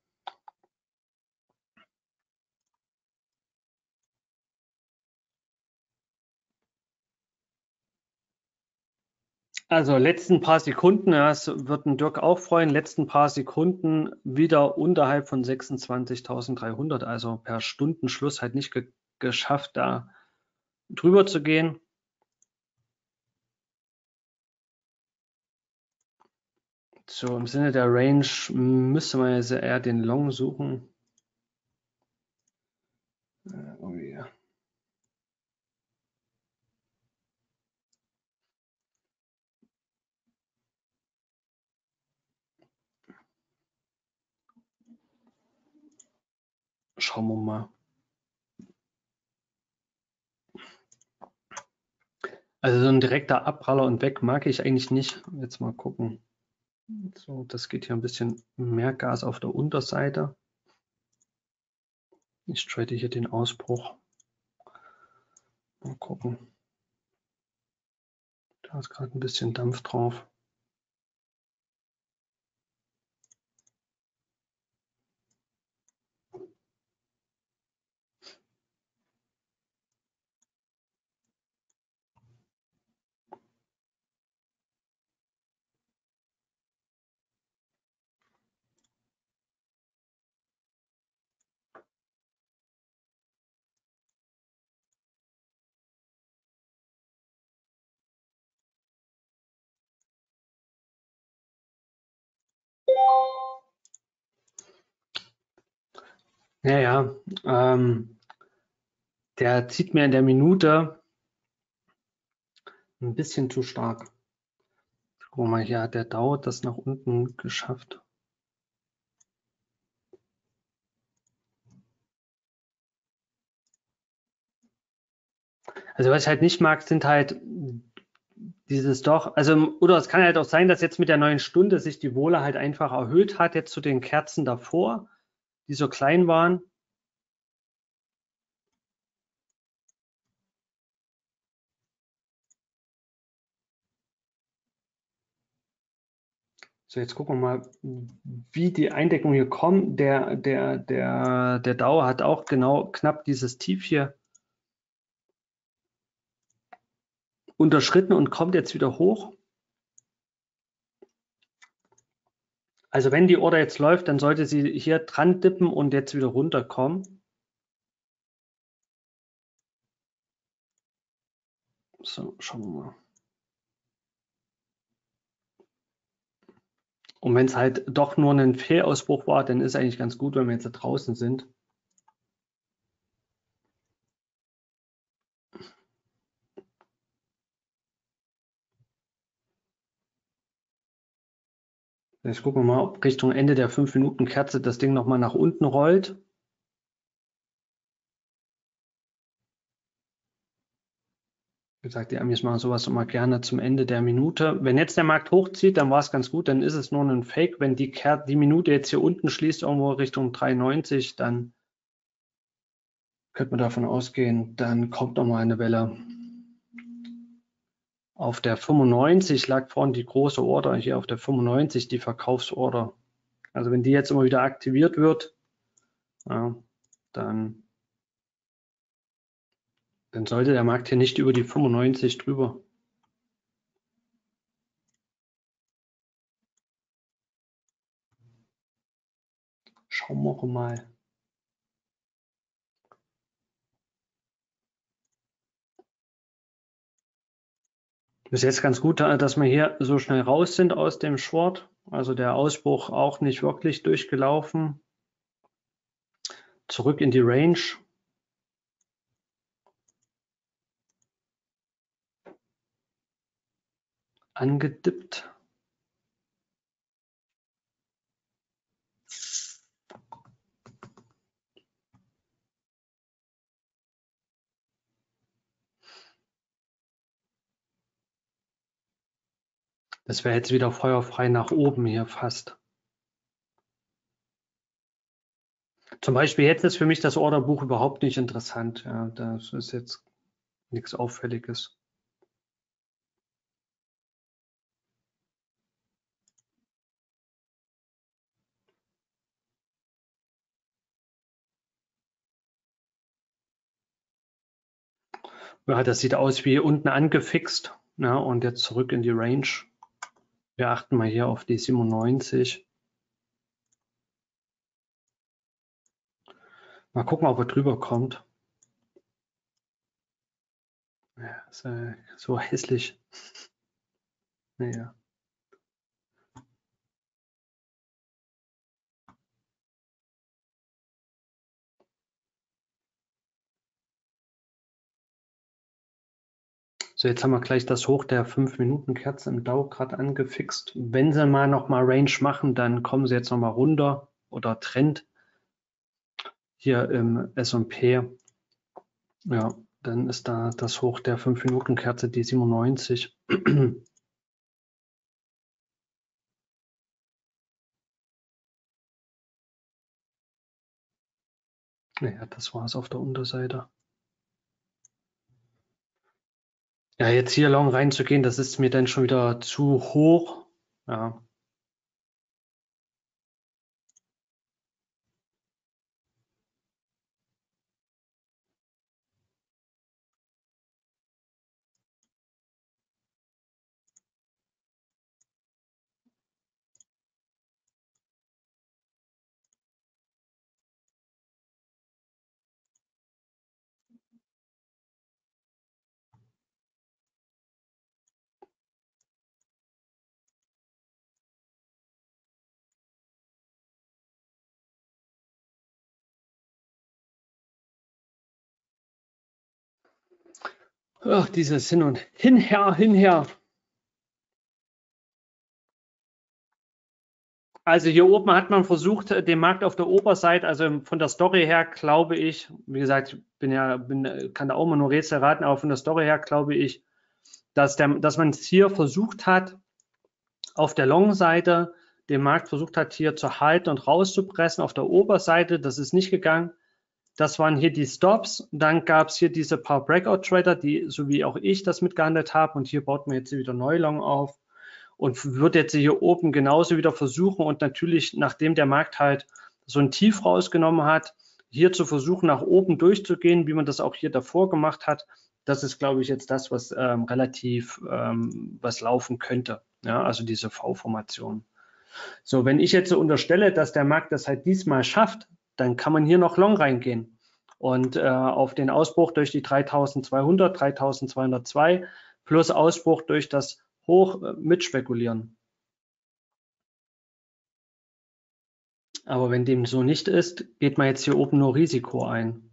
Also letzten paar Sekunden, ja, das wird ein Dirk auch freuen, letzten paar Sekunden wieder unterhalb von sechsundzwanzigtausenddreihundert, also per Stundenschluss halt nicht ge geschafft, da drüber zu gehen. So, im Sinne der Range müsste man jetzt eher den Long suchen. Äh, oh yeah. Schauen wir mal. Also so ein direkter Abpraller und weg mag ich eigentlich nicht. Jetzt mal gucken. So, das geht hier ein bisschen mehr Gas auf der Unterseite. Ich trade hier den Ausbruch. Mal gucken. Da ist gerade ein bisschen Dampf drauf. Ja, ja, ähm, der zieht mir in der Minute ein bisschen zu stark. Guck mal, hier hat der Dow das nach unten geschafft. Also was ich halt nicht mag, sind halt dieses doch, also oder es kann halt auch sein, dass jetzt mit der neuen Stunde sich die Wohle halt einfach erhöht hat, jetzt zu den Kerzen davor, die so klein waren. So, jetzt gucken wir mal, wie die Eindeckung hier kommt. Der, der, der, der Dow hat auch genau knapp dieses Tief hier unterschritten und kommt jetzt wieder hoch. Also wenn die Order jetzt läuft, dann sollte sie hier dran dippen und jetzt wieder runterkommen. So, schauen wir mal. Und wenn es halt doch nur ein Fehlausbruch war, dann ist eigentlich ganz gut, wenn wir jetzt da draußen sind. Jetzt gucken wir mal, ob Richtung Ende der fünf Minuten Kerze das Ding nochmal nach unten rollt. Wie gesagt, die Amis machen sowas immer gerne zum Ende der Minute. Wenn jetzt der Markt hochzieht, dann war es ganz gut, dann ist es nur ein Fake. Wenn die, Ker die Minute jetzt hier unten schließt, irgendwo Richtung drei neunzig, dann könnte man davon ausgehen, dann kommt nochmal eine Welle. Auf der fünfundneunzig lag vorhin die große Order, hier auf der fünfundneunzig die Verkaufsorder. Also wenn die jetzt immer wieder aktiviert wird, ja, dann, dann sollte der Markt hier nicht über die fünfundneunzig drüber. Schauen wir mal. Ist jetzt ganz gut, dass wir hier so schnell raus sind aus dem Short. Also der Ausbruch auch nicht wirklich durchgelaufen. Zurück in die Range. Angedippt. Das wäre jetzt wieder feuerfrei nach oben hier fast. Zum Beispiel jetzt ist für mich das Orderbuch überhaupt nicht interessant. Ja, das ist jetzt nichts Auffälliges. Ja, das sieht aus wie unten angefixt. Ja, und jetzt zurück in die Range. Wir achten mal hier auf die siebenundneunzig. Mal gucken, ob er drüber kommt. Ja, ist äh, so hässlich. Naja. So, jetzt haben wir gleich das Hoch der fünf Minuten Kerze im Dow gerade angefixt. Wenn sie mal nochmal Range machen, dann kommen sie jetzt nochmal runter oder Trend hier im S und P. Ja, dann ist da das Hoch der fünf Minuten Kerze, die siebenundneunzig. Naja, das war es auf der Unterseite. Ja, jetzt hier long reinzugehen, das ist mir dann schon wieder zu hoch. Ja. Ach, dieses Hin und Hinher, Hinher. Also hier oben hat man versucht, den Markt auf der Oberseite, also von der Story her glaube ich, wie gesagt, ich bin ja, bin, kann da auch mal nur Rätsel raten, aber von der Story her glaube ich, dass, der, dass man es hier versucht hat, auf der Long-Seite den Markt versucht hat, hier zu halten und rauszupressen auf der Oberseite. Das ist nicht gegangen. Das waren hier die Stops. Dann gab es hier diese paar Breakout-Trader, die, so wie auch ich, das mitgehandelt haben. Und hier baut man jetzt wieder Neulong auf und wird jetzt hier oben genauso wieder versuchen. Und natürlich, nachdem der Markt halt so ein Tief rausgenommen hat, hier zu versuchen, nach oben durchzugehen, wie man das auch hier davor gemacht hat. Das ist, glaube ich, jetzt das, was ähm, relativ ähm, was laufen könnte. Ja, also diese V-Formation. So, wenn ich jetzt so unterstelle, dass der Markt das halt diesmal schafft, dann kann man hier noch long reingehen und äh, auf den Ausbruch durch die dreitausendzweihundert, dreitausendzweihundertzwei plus Ausbruch durch das Hoch äh, mitspekulieren. Aber wenn dem so nicht ist, geht man jetzt hier oben nur Risiko ein.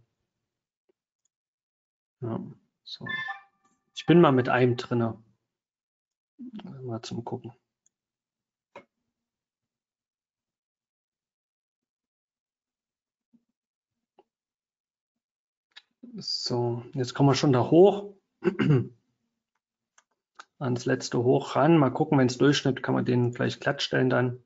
Ja, so. Ich bin mal mit einem drinne. Mal zum Gucken. So, jetzt kommen wir schon da hoch. Ans letzte Hoch ran. Mal gucken, wenn es Durchschnitt, kann man den vielleicht glatt stellen dann.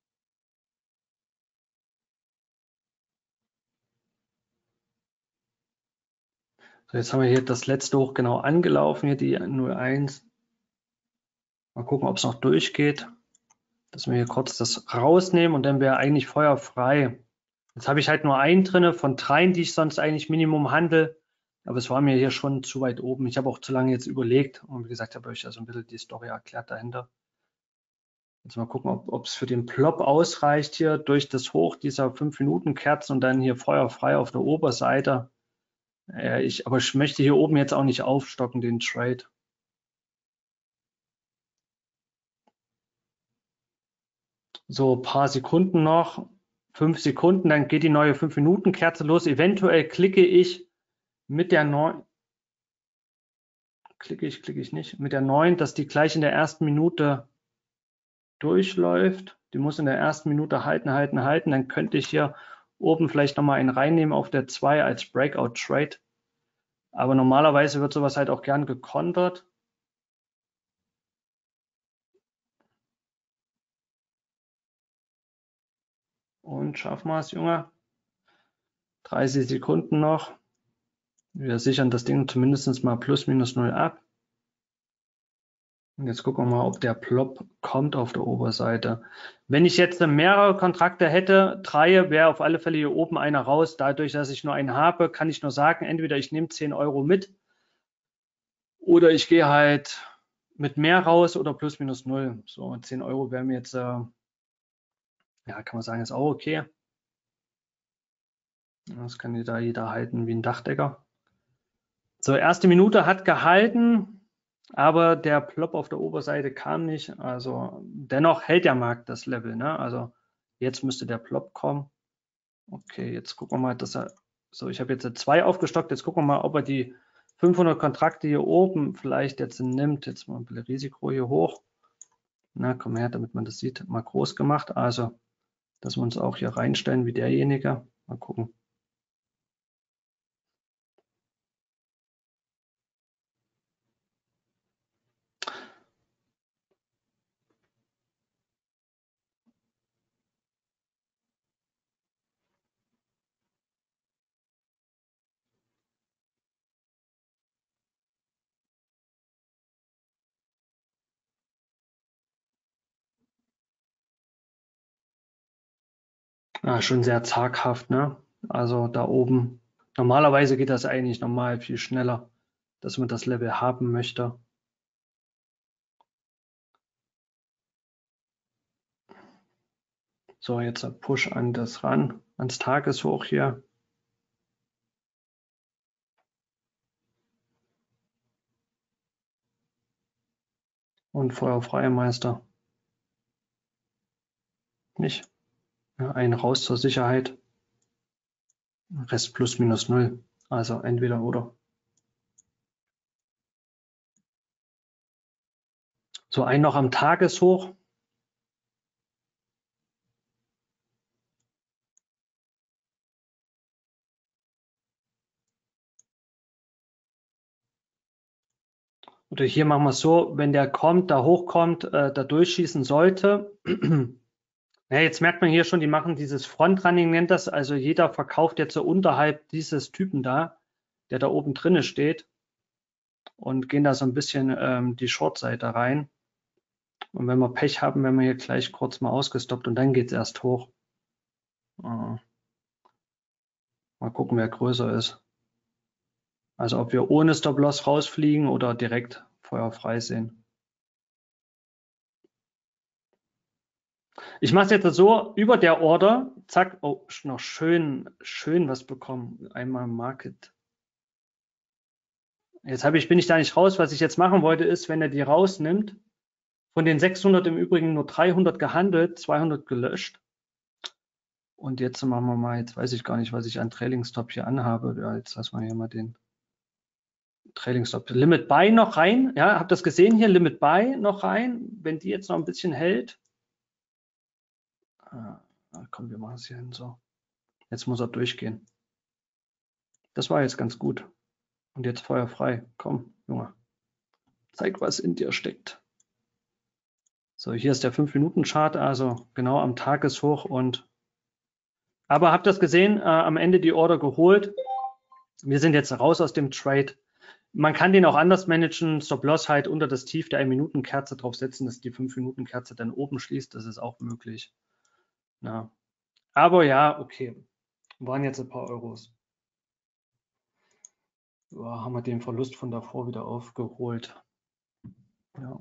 So, jetzt haben wir hier das letzte Hoch genau angelaufen, hier die null eins. Mal gucken, ob es noch durchgeht. Dass wir hier kurz das rausnehmen und dann wäre eigentlich feuerfrei. Jetzt habe ich halt nur einen drinne von dreien, die ich sonst eigentlich Minimum handle. Aber es war mir hier schon zu weit oben. Ich habe auch zu lange jetzt überlegt. Und wie gesagt, habe euch ja so ein bisschen die Story erklärt dahinter. Jetzt mal gucken, ob es für den Plop ausreicht hier durch das Hoch dieser fünf Minuten Kerzen und dann hier feuerfrei auf der Oberseite. Ja, ich, aber ich möchte hier oben jetzt auch nicht aufstocken, den Trade. So ein paar Sekunden noch, fünf Sekunden, dann geht die neue fünf Minuten Kerze los. Eventuell klicke ich mit der neuen, klicke ich, klicke ich nicht, mit der neuen, dass die gleich in der ersten Minute durchläuft. Die muss in der ersten Minute halten, halten, halten. Dann könnte ich hier oben vielleicht nochmal einen reinnehmen auf der zwei als Breakout Trade. Aber normalerweise wird sowas halt auch gern gekontert. Und schaffen wir es, Junge. dreißig Sekunden noch. Wir sichern das Ding zumindest mal plus minus null ab. Und jetzt gucken wir mal, ob der Plop kommt auf der Oberseite. Wenn ich jetzt mehrere Kontrakte hätte, drei, wäre auf alle Fälle hier oben einer raus. Dadurch, dass ich nur einen habe, kann ich nur sagen, entweder ich nehme zehn Euro mit oder ich gehe halt mit mehr raus oder plus minus null. So, zehn Euro wäre mir jetzt, äh, ja, kann man sagen, ist auch okay. Das kann da jeder halten wie ein Dachdecker. So, erste Minute hat gehalten, aber der Plop auf der Oberseite kam nicht. Also dennoch hält der Markt das Level, ne? Also jetzt müsste der Plop kommen. Okay, jetzt gucken wir mal, dass er, so, ich habe jetzt zwei aufgestockt. Jetzt gucken wir mal, ob er die fünfhundert Kontrakte hier oben vielleicht jetzt nimmt. Jetzt mal ein bisschen Risiko hier hoch. Na, komm her, damit man das sieht, mal groß gemacht. Also, dass wir uns auch hier reinstellen wie derjenige. Mal gucken. Ja, schon sehr zaghaft, ne? Also da oben. Normalerweise geht das eigentlich normal viel schneller, dass man das Level haben möchte. So, jetzt ein Push an das ran, ans Tageshoch hier. Und Feuerfreie Meister. Nicht. Ja, einen raus zur Sicherheit. Rest plus minus null. Also entweder oder. So, ein noch am Tageshoch. Oder hier machen wir es so, wenn der kommt, da hochkommt, äh, da durchschießen sollte. Ja, jetzt merkt man hier schon, die machen dieses Frontrunning, nennt das. Also jeder verkauft jetzt so unterhalb dieses Typen da, der da oben drinne steht. Und gehen da so ein bisschen ähm, die Short-Seite rein. Und wenn wir Pech haben, werden wir hier gleich kurz mal ausgestoppt und dann geht es erst hoch. Äh, mal gucken, wer größer ist. Also ob wir ohne Stop-Loss rausfliegen oder direkt feuerfrei sehen. Ich mache es jetzt so, über der Order, zack, oh, noch schön, schön was bekommen. Einmal Market. Jetzt habe ich, bin ich da nicht raus. Was ich jetzt machen wollte, ist, wenn er die rausnimmt, von den sechshundert im Übrigen nur dreihundert gehandelt, zweihundert gelöscht. Und jetzt machen wir mal, jetzt weiß ich gar nicht, was ich an Trailing Stop hier anhabe. Ja, jetzt lassen wir hier mal den Trailing Stop. Limit Buy noch rein. Ja, habt das gesehen hier? Limit Buy noch rein. Wenn die jetzt noch ein bisschen hält. Ah, komm, wir machen es hier hin so. Jetzt muss er durchgehen. Das war jetzt ganz gut. Und jetzt feuerfrei. Komm, Junge. Zeig, was in dir steckt. So, hier ist der fünf Minuten Chart, also genau am Tageshoch. Und aber habt ihr das gesehen? Äh, am Ende die Order geholt. Wir sind jetzt raus aus dem Trade. Man kann den auch anders managen. Stop-Loss halt unter das Tief der ein Minuten Kerze drauf setzen, dass die fünf Minuten Kerze dann oben schließt. Das ist auch möglich. Ja. Aber ja, okay. Waren jetzt ein paar Euros. Ja, haben wir den Verlust von davor wieder aufgeholt. Ja.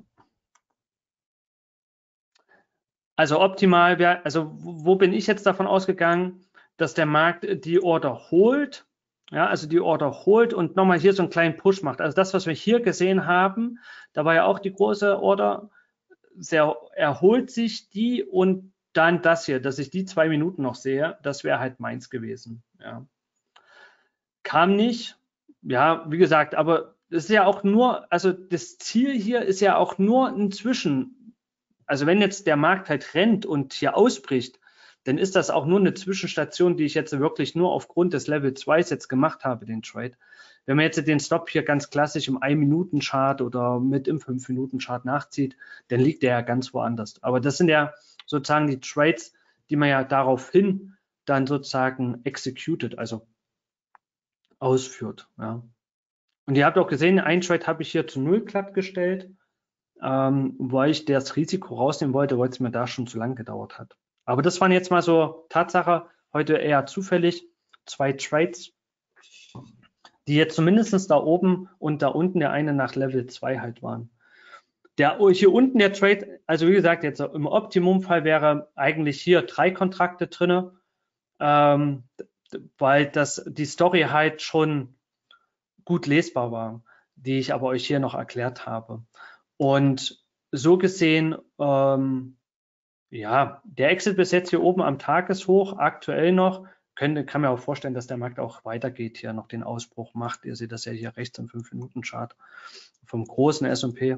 Also optimal wäre, also wo bin ich jetzt davon ausgegangen, dass der Markt die Order holt, ja, also die Order holt und nochmal hier so einen kleinen Push macht. Also das, was wir hier gesehen haben, da war ja auch die große Order, sehr erholt sich die und dann das hier, dass ich die zwei Minuten noch sehe, das wäre halt meins gewesen. Ja. Kam nicht, ja, wie gesagt, aber das ist ja auch nur, also das Ziel hier ist ja auch nur ein Zwischen. Also wenn jetzt der Markt halt rennt und hier ausbricht, dann ist das auch nur eine Zwischenstation, die ich jetzt wirklich nur aufgrund des Level zwei jetzt gemacht habe, den Trade. Wenn man jetzt den Stop hier ganz klassisch im ein Minuten Chart oder mit im fünf Minuten Chart nachzieht, dann liegt der ja ganz woanders. Aber das sind ja sozusagen die Trades, die man ja daraufhin dann sozusagen executed, also ausführt. Ja. Und ihr habt auch gesehen, ein Trade habe ich hier zu null glatt gestellt, ähm, weil ich das Risiko rausnehmen wollte, weil es mir da schon zu lang gedauert hat. Aber das waren jetzt mal so Tatsache, heute eher zufällig, zwei Trades, die jetzt zumindest da oben und da unten der eine nach Level zwei halt waren. Der hier unten der Trade, also wie gesagt, jetzt im Optimumfall wäre eigentlich hier drei Kontrakte drin, ähm, weil das die Story halt schon gut lesbar war, die ich aber euch hier noch erklärt habe. Und so gesehen, ähm, ja, der Exit bis jetzt hier oben am Tageshoch, aktuell noch, könnte, kann mir auch vorstellen, dass der Markt auch weitergeht, hier noch den Ausbruch macht. Ihr seht das ja hier rechts im fünf Minuten Chart vom großen S und P.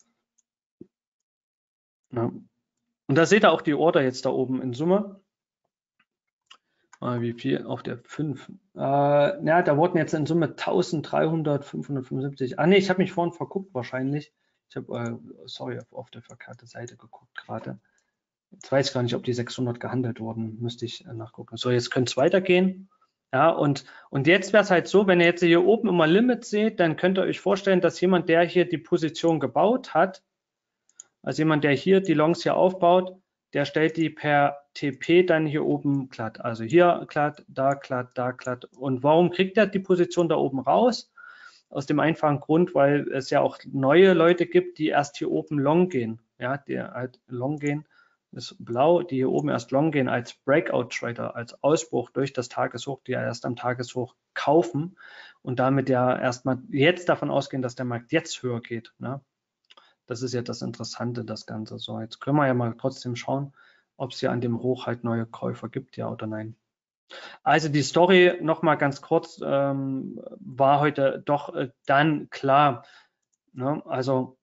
Ja. Und da seht ihr auch die Order jetzt da oben in Summe. Äh, wie viel? Auf der fünf. Äh, ja, da wurden jetzt in Summe eintausenddreihundert, fünfhundertfünfundsiebzig. Ah ne, ich habe mich vorhin verguckt wahrscheinlich. Ich habe, äh, sorry, auf, auf der verkehrte Seite geguckt gerade. Jetzt weiß ich gar nicht, ob die sechshundert gehandelt wurden. Müsste ich äh, nachgucken. So, jetzt könnte es weitergehen. Ja, und, und jetzt wäre es halt so, wenn ihr jetzt hier oben immer Limit seht, dann könnt ihr euch vorstellen, dass jemand, der hier die Position gebaut hat, also jemand, der hier die Longs hier aufbaut, der stellt die per T P dann hier oben glatt. Also hier glatt, da glatt, da glatt. Und warum kriegt er die Position da oben raus? Aus dem einfachen Grund, weil es ja auch neue Leute gibt, die erst hier oben long gehen. Ja, die halt long gehen, ist blau, die hier oben erst long gehen als Breakout Trader, als Ausbruch durch das Tageshoch, die ja erst am Tageshoch kaufen und damit ja erstmal jetzt davon ausgehen, dass der Markt jetzt höher geht. Ne? Das ist ja das Interessante, das Ganze. So, jetzt können wir ja mal trotzdem schauen, ob es hier an dem Hoch halt neue Käufer gibt, ja oder nein. Also die Story nochmal ganz kurz, ähm, war heute doch äh, dann klar. Ne? Also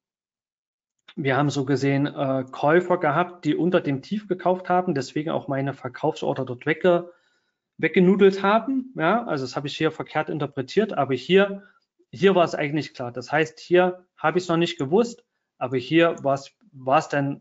wir haben so gesehen äh, Käufer gehabt, die unter dem Tief gekauft haben, deswegen auch meine Verkaufsorder dort wegge, weggenudelt haben. Ja? Also das habe ich hier verkehrt interpretiert, aber hier, hier war es eigentlich klar. Das heißt, hier habe ich es noch nicht gewusst, aber hier war es dann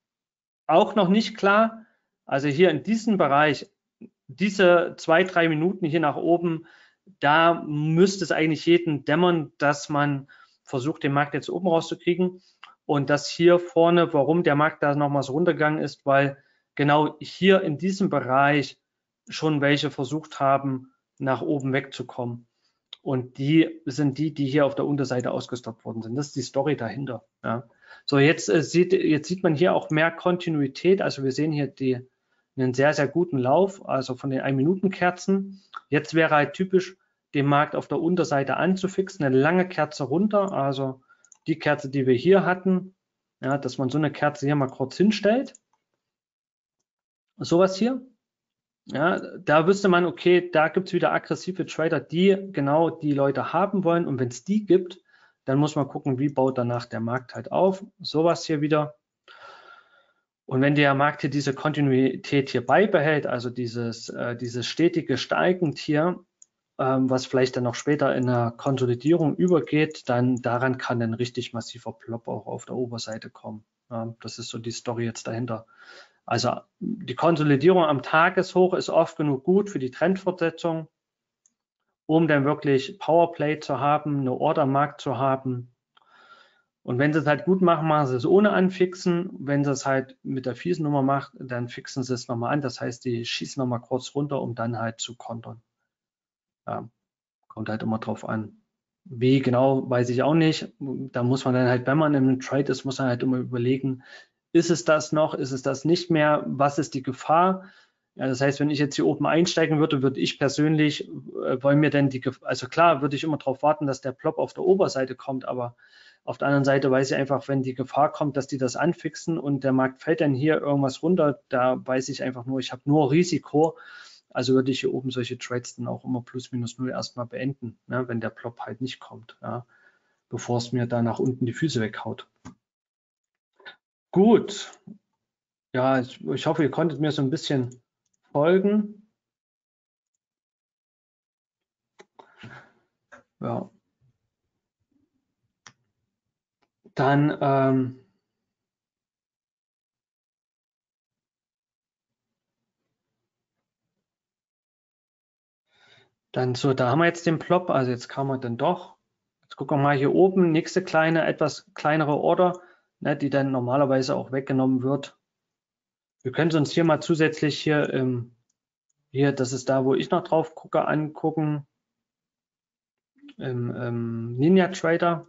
auch noch nicht klar. Also hier in diesem Bereich, diese zwei, drei Minuten hier nach oben, da müsste es eigentlich jedem dämmern, dass man versucht, den Markt jetzt oben rauszukriegen. Und das hier vorne, warum der Markt da nochmals runtergegangen ist, weil genau hier in diesem Bereich schon welche versucht haben, nach oben wegzukommen. Und die sind die, die hier auf der Unterseite ausgestoppt worden sind. Das ist die Story dahinter. Ja. So, jetzt, äh, sieht, jetzt sieht man hier auch mehr Kontinuität. Also wir sehen hier die, einen sehr, sehr guten Lauf, also von den ein Minuten Kerzen. Jetzt wäre halt typisch, den Markt auf der Unterseite anzufixen, eine lange Kerze runter, also die Kerze, die wir hier hatten, ja, dass man so eine Kerze hier mal kurz hinstellt. Sowas hier. Ja, da wüsste man, okay, da gibt es wieder aggressive Trader, die genau die Leute haben wollen. Und wenn es die gibt, dann muss man gucken, wie baut danach der Markt halt auf. Sowas hier wieder. Und wenn der Markt hier diese Kontinuität hier beibehält, also dieses, äh, dieses stetige Steigend hier, ähm, was vielleicht dann noch später in einer Konsolidierung übergeht, dann daran kann ein richtig massiver Plop auch auf der Oberseite kommen. Ja, das ist so die Story jetzt dahinter. Also die Konsolidierung am Tageshoch ist oft genug gut für die Trendfortsetzung, um dann wirklich Powerplay zu haben, eine Order am Markt zu haben. Und wenn sie es halt gut machen, machen sie es ohne Anfixen. Wenn sie es halt mit der fiesen Nummer macht, dann fixen sie es nochmal an. Das heißt, die schießen nochmal kurz runter, um dann halt zu kontern. Ja, kommt halt immer drauf an. Wie genau, weiß ich auch nicht. Da muss man dann halt, wenn man im Trade ist, muss man halt immer überlegen, ist es das noch, ist es das nicht mehr, was ist die Gefahr? Ja, das heißt, wenn ich jetzt hier oben einsteigen würde, würde ich persönlich, äh, wollen mir denn die, also klar, würde ich immer darauf warten, dass der Plop auf der Oberseite kommt, aber auf der anderen Seite weiß ich einfach, wenn die Gefahr kommt, dass die das anfixen und der Markt fällt dann hier irgendwas runter, da weiß ich einfach nur, ich habe nur Risiko, also würde ich hier oben solche Trades dann auch immer plus minus null erstmal beenden, ne, wenn der Plop halt nicht kommt, ja, bevor es mir da nach unten die Füße weghaut. Gut, ja, ich, ich hoffe, ihr konntet mir so ein bisschen folgen. Ja. Dann ähm, Dann so, da haben wir jetzt den Plop, also jetzt kann man dann doch. Jetzt gucken wir mal hier oben, nächste kleine, etwas kleinere Order, ne, die dann normalerweise auch weggenommen wird. Wir können uns hier mal zusätzlich hier, ähm, hier, das ist da, wo ich noch drauf gucke, angucken, im ähm, Ninja Trader.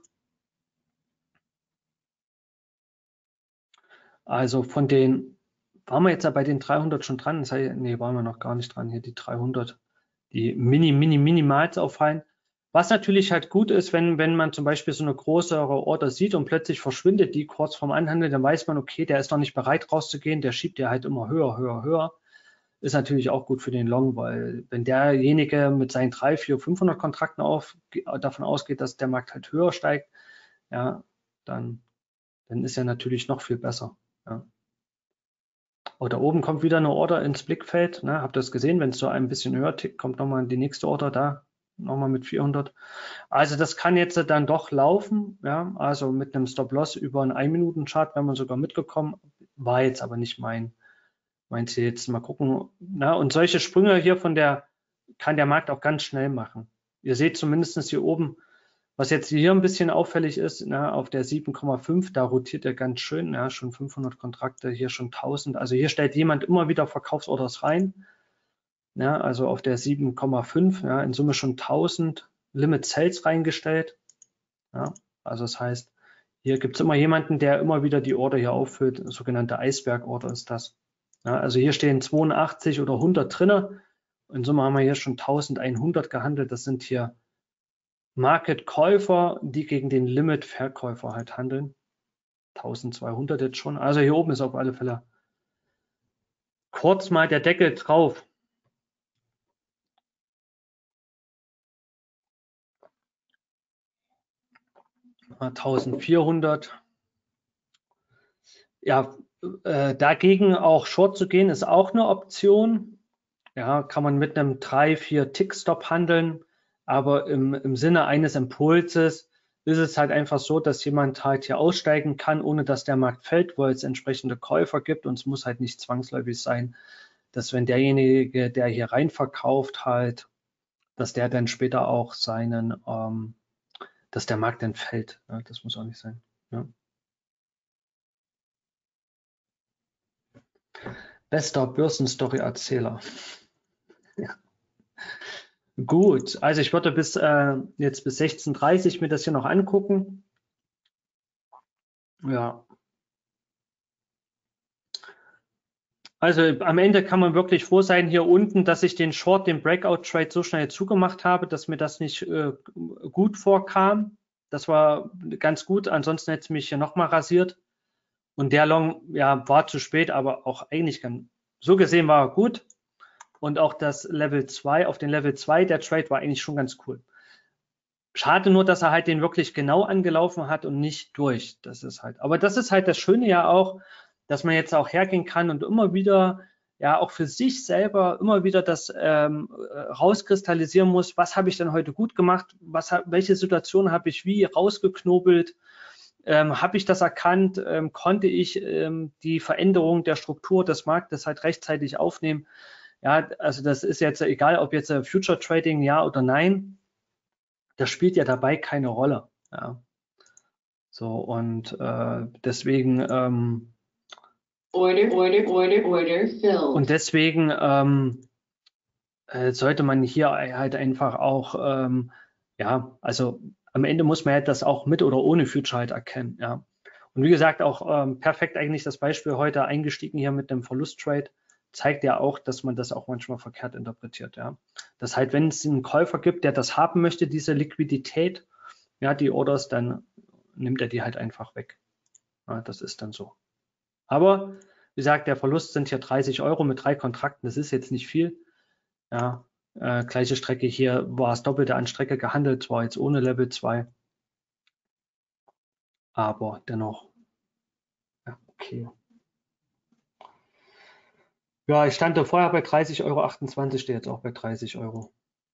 Also von den, waren wir jetzt ja bei den dreihundert schon dran? Das heißt, nee, waren wir noch gar nicht dran, hier die dreihundert, die mini, mini, minimals auffallen. Was natürlich halt gut ist, wenn, wenn man zum Beispiel so eine größere Order sieht und plötzlich verschwindet die kurz vorm Anhandeln, dann weiß man, okay, der ist noch nicht bereit rauszugehen, der schiebt ja halt immer höher, höher, höher. Ist natürlich auch gut für den Long, weil wenn derjenige mit seinen drei, vier, fünfhundert Kontrakten auf, davon ausgeht, dass der Markt halt höher steigt, ja, dann, dann ist er natürlich noch viel besser. Ja. Oh, da oben kommt wieder eine Order ins Blickfeld. Ne? Habt ihr das gesehen? Wenn es so ein bisschen höher tickt, kommt nochmal die nächste Order da, nochmal mit vierhundert. Also das kann jetzt dann doch laufen. Ja? Also mit einem Stop-Loss über einen ein Minuten Chart wäre man sogar mitgekommen. War jetzt aber nicht mein, mein Ziel. Jetzt mal gucken. Na? Und solche Sprünge hier von der, kann der Markt auch ganz schnell machen. Ihr seht zumindest hier oben, was jetzt hier ein bisschen auffällig ist, na, auf der sieben Komma fünf, da rotiert er ganz schön, ja, schon fünfhundert Kontrakte, hier schon tausend. Also hier stellt jemand immer wieder Verkaufsorders rein. Ja, also auf der sieben Komma fünf, ja, in Summe schon tausend Limit Sales reingestellt. Ja, also das heißt, hier gibt es immer jemanden, der immer wieder die Order hier auffüllt. Sogenannte Eisberg-Order ist das. Ja, also hier stehen zweiundachtzig oder hundert drinne. In Summe haben wir hier schon eintausendeinhundert gehandelt. Das sind hier Market-Käufer, die gegen den Limit-Verkäufer halt handeln. eintausendzweihundert jetzt schon. Also hier oben ist auf alle Fälle kurz mal der Deckel drauf. eintausendvierhundert. Ja, äh, dagegen auch Short zu gehen, ist auch eine Option. Ja, kann man mit einem drei, vier Tick-Stop handeln. Aber im, im Sinne eines Impulses ist es halt einfach so, dass jemand halt hier aussteigen kann, ohne dass der Markt fällt, wo es entsprechende Käufer gibt. Und es muss halt nicht zwangsläufig sein, dass wenn derjenige, der hier rein verkauft, halt, dass der dann später auch seinen, ähm, dass der Markt dann fällt. Ja, das muss auch nicht sein. Ja. Bester Börsenstory-Erzähler. Ja. Gut, also ich würde bis äh, jetzt bis sechzehn Uhr dreißig mir das hier noch angucken. Ja. Also am Ende kann man wirklich froh sein hier unten, dass ich den Short, den Breakout-Trade so schnell zugemacht habe, dass mir das nicht äh, gut vorkam. Das war ganz gut, ansonsten hätte es mich hier nochmal rasiert. Und der Long, ja, war zu spät, aber auch eigentlich ganz, so gesehen war er gut. Und auch das Level zwei, auf den Level zwei, der Trade war eigentlich schon ganz cool. Schade nur, dass er halt den wirklich genau angelaufen hat und nicht durch. Das ist halt, aber das ist halt das Schöne ja auch, dass man jetzt auch hergehen kann und immer wieder, ja, auch für sich selber immer wieder das ähm, rauskristallisieren muss, was habe ich denn heute gut gemacht, was, welche Situation habe ich wie rausgeknobelt, ähm, habe ich das erkannt, ähm, konnte ich ähm, die Veränderung der Struktur des Marktes halt rechtzeitig aufnehmen. Ja, also das ist jetzt egal, ob jetzt Future Trading ja oder nein, das spielt ja dabei keine Rolle. Ja. So, und äh, deswegen ähm, Order, order, order, order, filled. und deswegen ähm, äh, sollte man hier halt einfach auch, ähm, ja, also am Ende muss man halt das auch mit oder ohne Future halt erkennen. Ja. Und wie gesagt, auch ähm, perfekt eigentlich das Beispiel heute eingestiegen hier mit dem Verlusttrade, zeigt ja auch, dass man das auch manchmal verkehrt interpretiert. Ja. Das halt, wenn es einen Käufer gibt, der das haben möchte, diese Liquidität, ja, die Orders, dann nimmt er die halt einfach weg. Ja, das ist dann so. Aber wie gesagt, der Verlust sind hier dreißig Euro mit drei Kontrakten. Das ist jetzt nicht viel. Ja, äh, gleiche Strecke hier war es doppelte an Strecke gehandelt, zwar jetzt ohne Level zwei. Aber dennoch, ja, okay. Ja, ich stand da vorher bei dreißig Euro achtundzwanzig, stehe jetzt auch bei dreißig Euro.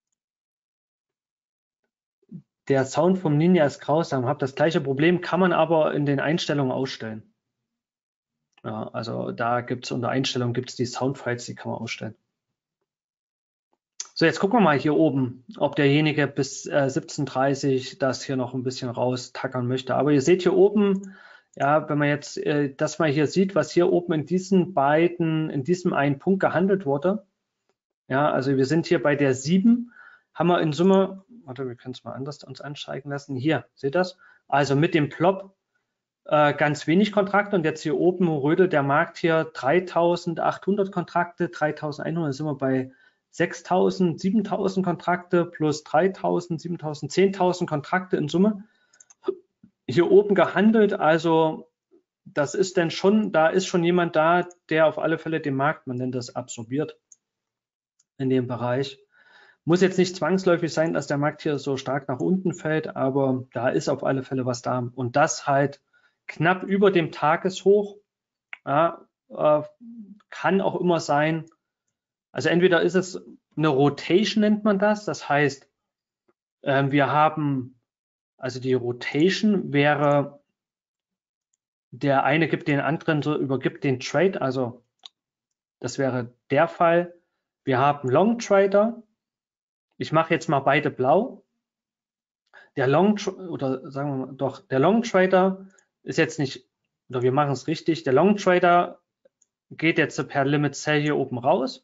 Der Sound vom Ninja ist grausam, habe das gleiche Problem, kann man aber in den Einstellungen ausstellen. Ja, also da gibt es unter Einstellungen gibt es die Soundfiles, die kann man ausstellen. So, jetzt gucken wir mal hier oben, ob derjenige bis äh, siebzehn Uhr dreißig das hier noch ein bisschen raustackern möchte. Aber ihr seht hier oben, ja, wenn man jetzt äh, das mal hier sieht, was hier oben in diesen beiden, in diesem einen Punkt gehandelt wurde. Ja, also wir sind hier bei der sieben, haben wir in Summe, warte, wir können es mal anders uns anzeigen lassen. Hier, seht ihr das? Also mit dem Plop äh, ganz wenig Kontrakte und jetzt hier oben rödelt der Markt hier dreitausendachthundert Kontrakte, dreitausendeinhundert, sind wir bei sechstausend, siebentausend Kontrakte plus dreitausend, siebentausend, zehntausend Kontrakte in Summe. Hier oben gehandelt, also das ist denn schon, da ist schon jemand da, der auf alle Fälle den Markt, man nennt das absorbiert in dem Bereich. Muss jetzt nicht zwangsläufig sein, dass der Markt hier so stark nach unten fällt, aber da ist auf alle Fälle was da. Und das halt knapp über dem Tageshoch, ja, äh, kann auch immer sein, also entweder ist es eine Rotation, nennt man das, das heißt, äh, wir haben, also die Rotation wäre, der eine gibt den anderen, so übergibt den Trade, also das wäre der Fall. Wir haben Long Trader, ich mache jetzt mal beide blau. Der Long, oder sagen wir mal doch, der Long Trader ist jetzt nicht, oder wir machen es richtig, der Long Trader geht jetzt per Limit Sell hier oben raus.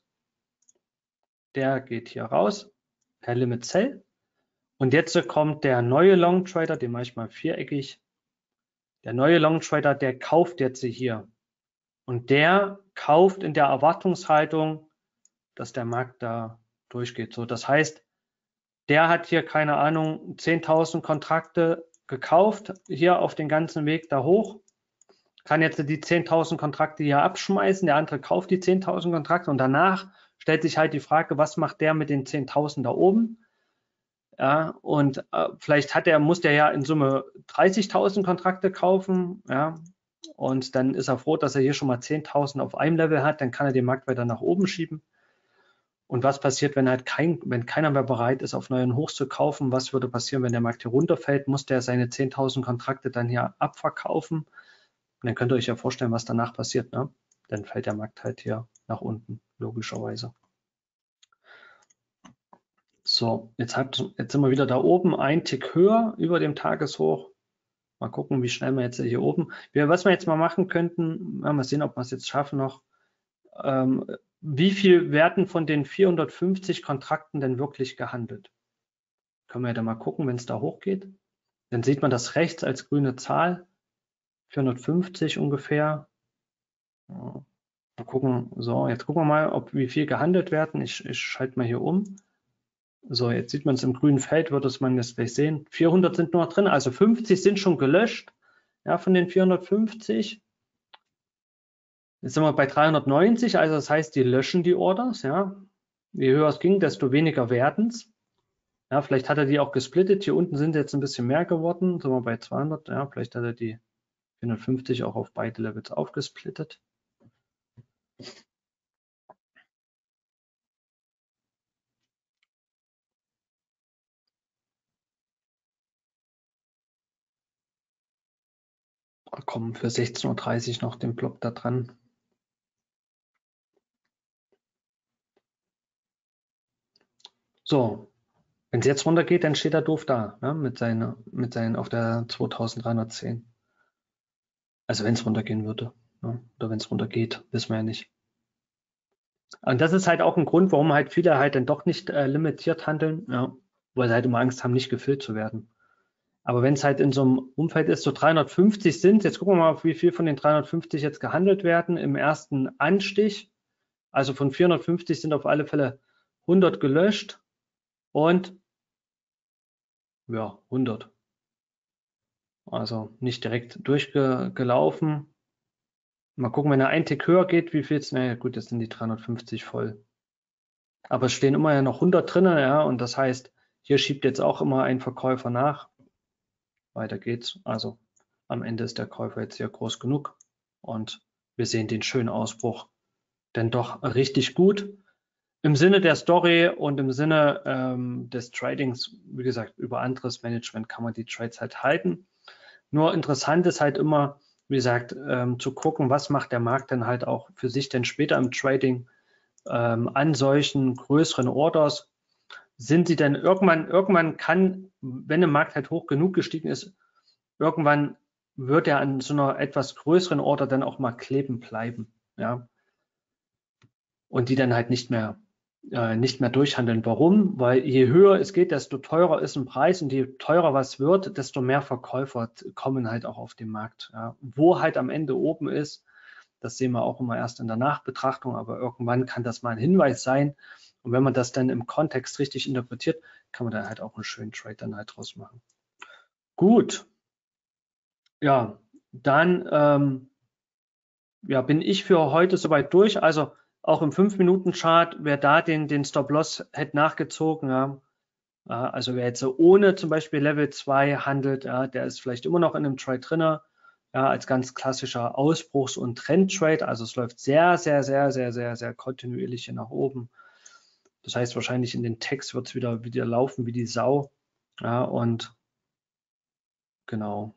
Der geht hier raus per Limit Sell. Und jetzt kommt der neue Long Trader, den mache ich mal viereckig. Der neue Long Trader, der kauft jetzt hier. Und der kauft in der Erwartungshaltung, dass der Markt da durchgeht. So, das heißt, der hat hier, keine Ahnung, zehntausend Kontrakte gekauft, hier auf den ganzen Weg da hoch. Kann jetzt die zehntausend Kontrakte hier abschmeißen, der andere kauft die zehntausend Kontrakte und danach stellt sich halt die Frage, was macht der mit den zehntausend da oben? Ja, und äh, vielleicht hat er, muss der ja in Summe dreißigtausend Kontrakte kaufen, ja, und dann ist er froh, dass er hier schon mal zehntausend auf einem Level hat, dann kann er den Markt weiter nach oben schieben. Und was passiert, wenn halt kein, wenn keiner mehr bereit ist, auf neuen Hochs zu kaufen? Was würde passieren, wenn der Markt hier runterfällt? Muss der seine zehntausend Kontrakte dann hier abverkaufen? Und dann könnt ihr euch ja vorstellen, was danach passiert, ne? Dann fällt der Markt halt hier nach unten, logischerweise. So, jetzt, hat, jetzt sind wir wieder da oben, ein Tick höher über dem Tageshoch. Mal gucken, wie schnell wir jetzt hier oben. Wir, was wir jetzt mal machen könnten, mal sehen, ob wir es jetzt schaffen noch. Ähm, wie viel werden von den vierhundertfünfzig Kontrakten denn wirklich gehandelt? Können wir ja da mal gucken, wenn es da hochgeht. Dann sieht man das rechts als grüne Zahl. vierhundertfünfzig ungefähr. Mal gucken, so, jetzt gucken wir mal, ob wie viel gehandelt werden. Ich, ich schalte mal hier um. So, jetzt sieht man es im grünen Feld, wird es man jetzt gleich sehen. vierhundert sind nur noch drin, also fünfzig sind schon gelöscht. Ja, von den vierhundertfünfzig. Jetzt sind wir bei dreihundertneunzig, also das heißt, die löschen die Orders. Ja. Je höher es ging, desto weniger werden es. Ja, vielleicht hat er die auch gesplittet. Hier unten sind jetzt ein bisschen mehr geworden. Sind wir bei zweihundert. Ja, vielleicht hat er die vierhundertfünfzig auch auf beide Levels aufgesplittet. Kommen für sechzehn Uhr dreißig noch den Block da dran. So, wenn es jetzt runtergeht, dann steht er doof da, ne, mit seiner, mit seinen auf der zweitausenddreihundertzehn. Also wenn es runtergehen würde, ne, oder wenn es runtergeht, wissen wir ja nicht. Und das ist halt auch ein Grund, warum halt viele halt dann doch nicht äh, limitiert handeln, ja, weil sie halt immer Angst haben, nicht gefüllt zu werden. Aber wenn es halt in so einem Umfeld ist, so dreihundertfünfzig sind, jetzt gucken wir mal, wie viel von den dreihundertfünfzig jetzt gehandelt werden im ersten Anstich. Also von vierhundertfünfzig sind auf alle Fälle hundert gelöscht und ja, hundert. Also nicht direkt durchgelaufen. Mal gucken, wenn er ein Tick höher geht, wie viel es, naja gut, jetzt sind die dreihundertfünfzig voll. Aber es stehen immer ja noch hundert drin, ja, und das heißt, hier schiebt jetzt auch immer ein Verkäufer nach. Weiter geht's. Also am Ende ist der Käufer jetzt hier groß genug und wir sehen den schönen Ausbruch denn doch richtig gut. Im Sinne der Story und im Sinne ähm, des Tradings, wie gesagt, über anderes Management kann man die Trades halt halten. Nur interessant ist halt immer, wie gesagt, ähm, zu gucken, was macht der Markt denn halt auch für sich denn später im Trading ähm, an solchen größeren Orders. sind sie dann irgendwann, irgendwann kann, wenn der Markt halt hoch genug gestiegen ist, irgendwann wird er an so einer etwas größeren Order dann auch mal kleben bleiben, ja. Und die dann halt nicht mehr, äh, nicht mehr durchhandeln. Warum? Weil je höher es geht, desto teurer ist ein Preis, und je teurer was wird, desto mehr Verkäufer kommen halt auch auf den Markt. Ja. Wo halt am Ende oben ist, das sehen wir auch immer erst in der Nachbetrachtung, aber irgendwann kann das mal ein Hinweis sein. Und wenn man das dann im Kontext richtig interpretiert, kann man da halt auch einen schönen Trade dann halt draus machen. Gut. Ja, dann ähm, ja, bin ich für heute soweit durch. Also auch im fünf Minuten Chart, wer da den, den Stop-Loss hätte nachgezogen, ja, also wer jetzt so ohne zum Beispiel Level zwei handelt, ja, der ist vielleicht immer noch in einem Trade drin, ja, als ganz klassischer Ausbruchs- und Trend-Trade. Also es läuft sehr, sehr, sehr, sehr, sehr, sehr kontinuierlich hier nach oben. Das heißt, wahrscheinlich in den Text wird es wieder, wieder laufen wie die Sau. Ja, und genau.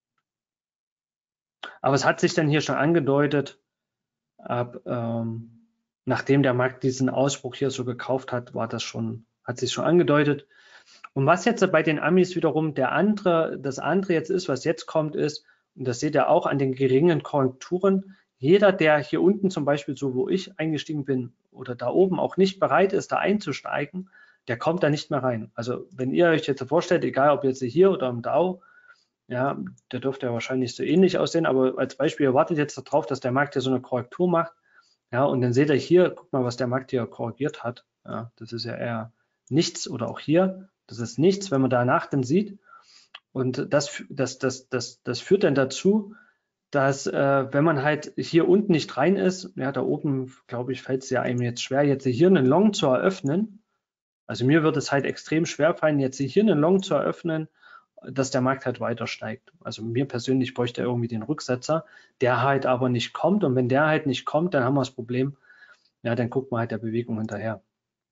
Aber es hat sich dann hier schon angedeutet, ab, ähm, nachdem der Markt diesen Ausbruch hier so gekauft hat, war das schon, hat sich schon angedeutet. Und was jetzt bei den Amis wiederum der andere, das andere jetzt ist, was jetzt kommt, ist, und das seht ihr auch an den geringen Korrekturen, jeder, der hier unten zum Beispiel, so wo ich eingestiegen bin, oder da oben auch nicht bereit ist, da einzusteigen, der kommt da nicht mehr rein. Also wenn ihr euch jetzt vorstellt, egal ob jetzt hier oder im Dow, ja, der dürfte ja wahrscheinlich so ähnlich aussehen, aber als Beispiel, ihr wartet jetzt darauf, dass der Markt hier so eine Korrektur macht, ja, und dann seht ihr hier, guckt mal, was der Markt hier korrigiert hat, ja, das ist ja eher nichts, oder auch hier, das ist nichts, wenn man danach dann sieht. Und das, das, das, das, das führt dann dazu, dass äh, wenn man halt hier unten nicht rein ist, ja, da oben, glaube ich, fällt es ja einem jetzt schwer, jetzt hier einen Long zu eröffnen. Also mir wird es halt extrem schwer fallen, jetzt hier einen Long zu eröffnen, dass der Markt halt weiter steigt. Also mir persönlich bräuchte er irgendwie den Rücksetzer, der halt aber nicht kommt. Und wenn der halt nicht kommt, dann haben wir das Problem, ja, dann guckt man halt der Bewegung hinterher.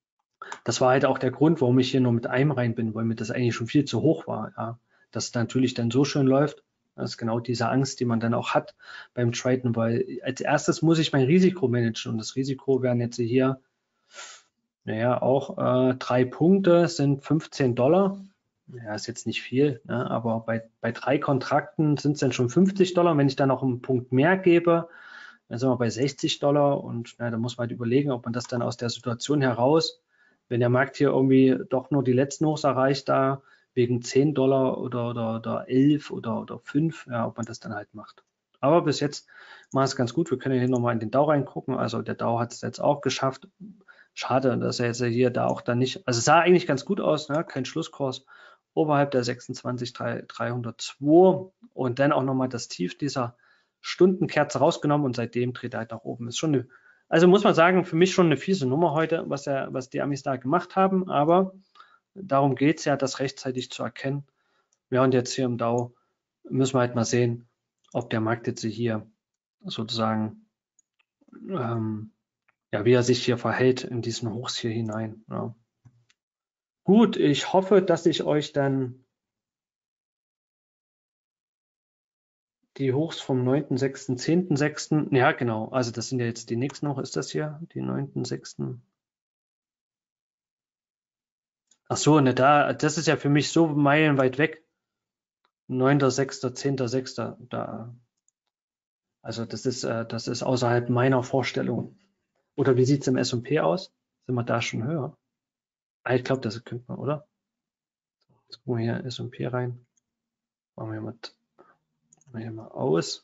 Das war halt auch der Grund, warum ich hier nur mit einem rein bin, weil mir das eigentlich schon viel zu hoch war. Ja. Dass es natürlich dann so schön läuft, das ist genau diese Angst, die man dann auch hat beim Traden, weil als erstes muss ich mein Risiko managen, und das Risiko wären jetzt hier, naja, auch äh, drei Punkte sind fünfzehn Dollar. Ja, ist jetzt nicht viel, ne? Aber bei, bei drei Kontrakten sind es dann schon fünfzig Dollar. Und wenn ich dann noch einen Punkt mehr gebe, dann sind wir bei sechzig Dollar, und na, da muss man halt überlegen, ob man das dann aus der Situation heraus, wenn der Markt hier irgendwie doch nur die letzten Hochs erreicht, da wegen zehn Dollar oder, oder, oder elf oder, oder fünf, ja, ob man das dann halt macht. Aber bis jetzt war es ganz gut. Wir können hier nochmal in den Dow reingucken. Also der Dow hat es jetzt auch geschafft. Schade, dass er jetzt hier da auch dann nicht, also es sah eigentlich ganz gut aus, ne? Kein Schlusskurs oberhalb der sechsundzwanzigtausenddreihundertzwei und dann auch nochmal das Tief dieser Stundenkerze rausgenommen, und seitdem dreht er halt nach oben. Ist schon eine, also muss man sagen, für mich schon eine fiese Nummer heute, was, er, was die Amis da gemacht haben, aber darum geht es ja, das rechtzeitig zu erkennen. Ja, und jetzt hier im Dow müssen wir halt mal sehen, ob der Markt jetzt hier sozusagen, ähm, ja, wie er sich hier verhält in diesen Hochs hier hinein. Ja. Gut, ich hoffe, dass ich euch dann die Hochs vom neunten sechsten, zehnten sechsten, ja genau, also das sind ja jetzt die nächsten noch, ist das hier, die neunten sechsten Ach so, ne, da, das ist ja für mich so meilenweit weg. neunter sechster, zehnter sechster da, also das ist, äh, das ist außerhalb meiner Vorstellung. Oder wie sieht es im S und P aus? Sind wir da schon höher? Ah, ich glaube, das könnte man, oder? Jetzt gucken wir hier S und P rein. Machen wir mal, machen wir hier mal aus.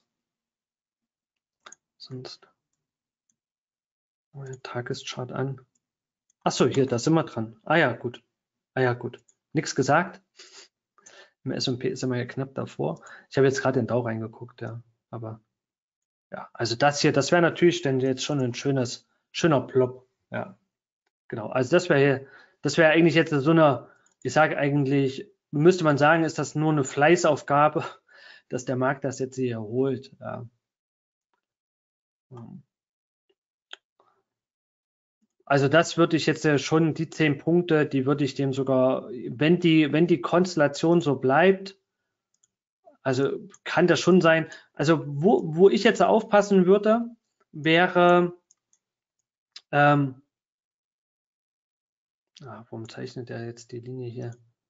Sonst machen wir den Tageschart an. Achso, hier, da sind wir dran. Ah ja, gut. Ah ja, gut. Nichts gesagt. Im S und P sind wir ja knapp davor. Ich habe jetzt gerade in Dow reingeguckt, ja. Aber ja, also das hier, das wäre natürlich dann jetzt schon ein schönes, schöner Plop. Ja, genau. Also das wäre hier, das wäre eigentlich jetzt so eine, ich sage eigentlich, müsste man sagen, ist das nur eine Fleißaufgabe, dass der Markt das jetzt hier holt. Ja. Also das würde ich jetzt schon, die zehn Punkte, die würde ich dem sogar, wenn die, wenn die Konstellation so bleibt, also kann das schon sein. Also wo, wo ich jetzt aufpassen würde, wäre, ähm, Ah, warum zeichnet er jetzt die Linie hier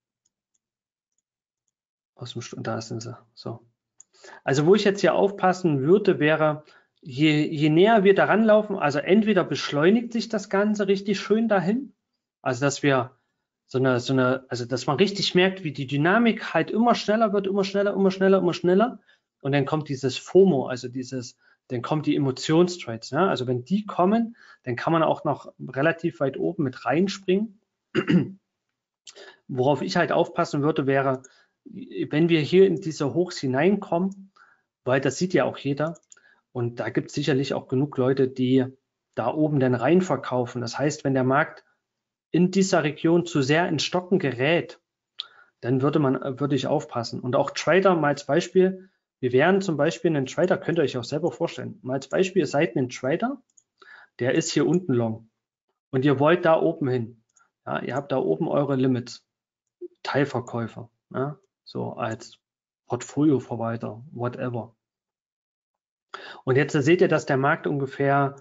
aus dem Stu- da sind sie. So. Also wo ich jetzt hier aufpassen würde, wäre, je, je näher wir daran laufen, also entweder beschleunigt sich das Ganze richtig schön dahin, also dass wir so eine, so eine, also dass man richtig merkt, wie die Dynamik halt immer schneller wird, immer schneller, immer schneller, immer schneller. Und dann kommt dieses FOMO, also dieses, dann kommt die Emotionstrades. Ja? Also wenn die kommen, dann kann man auch noch relativ weit oben mit reinspringen. Worauf ich halt aufpassen würde, wäre, wenn wir hier in diese Hochs hineinkommen, weil das sieht ja auch jeder. Und da gibt es sicherlich auch genug Leute, die da oben dann rein verkaufen. Das heißt, wenn der Markt in dieser Region zu sehr ins Stocken gerät, dann würde man, würde ich aufpassen. Und auch Trader mal als Beispiel, wir wären zum Beispiel einen Trader, könnt ihr euch auch selber vorstellen. Mal als Beispiel, ihr seid ein Trader, der ist hier unten long und ihr wollt da oben hin. Ja, ihr habt da oben eure Limits, Teilverkäufer, ja, so als Portfolioverwalter, whatever. Und jetzt seht ihr, dass der Markt ungefähr,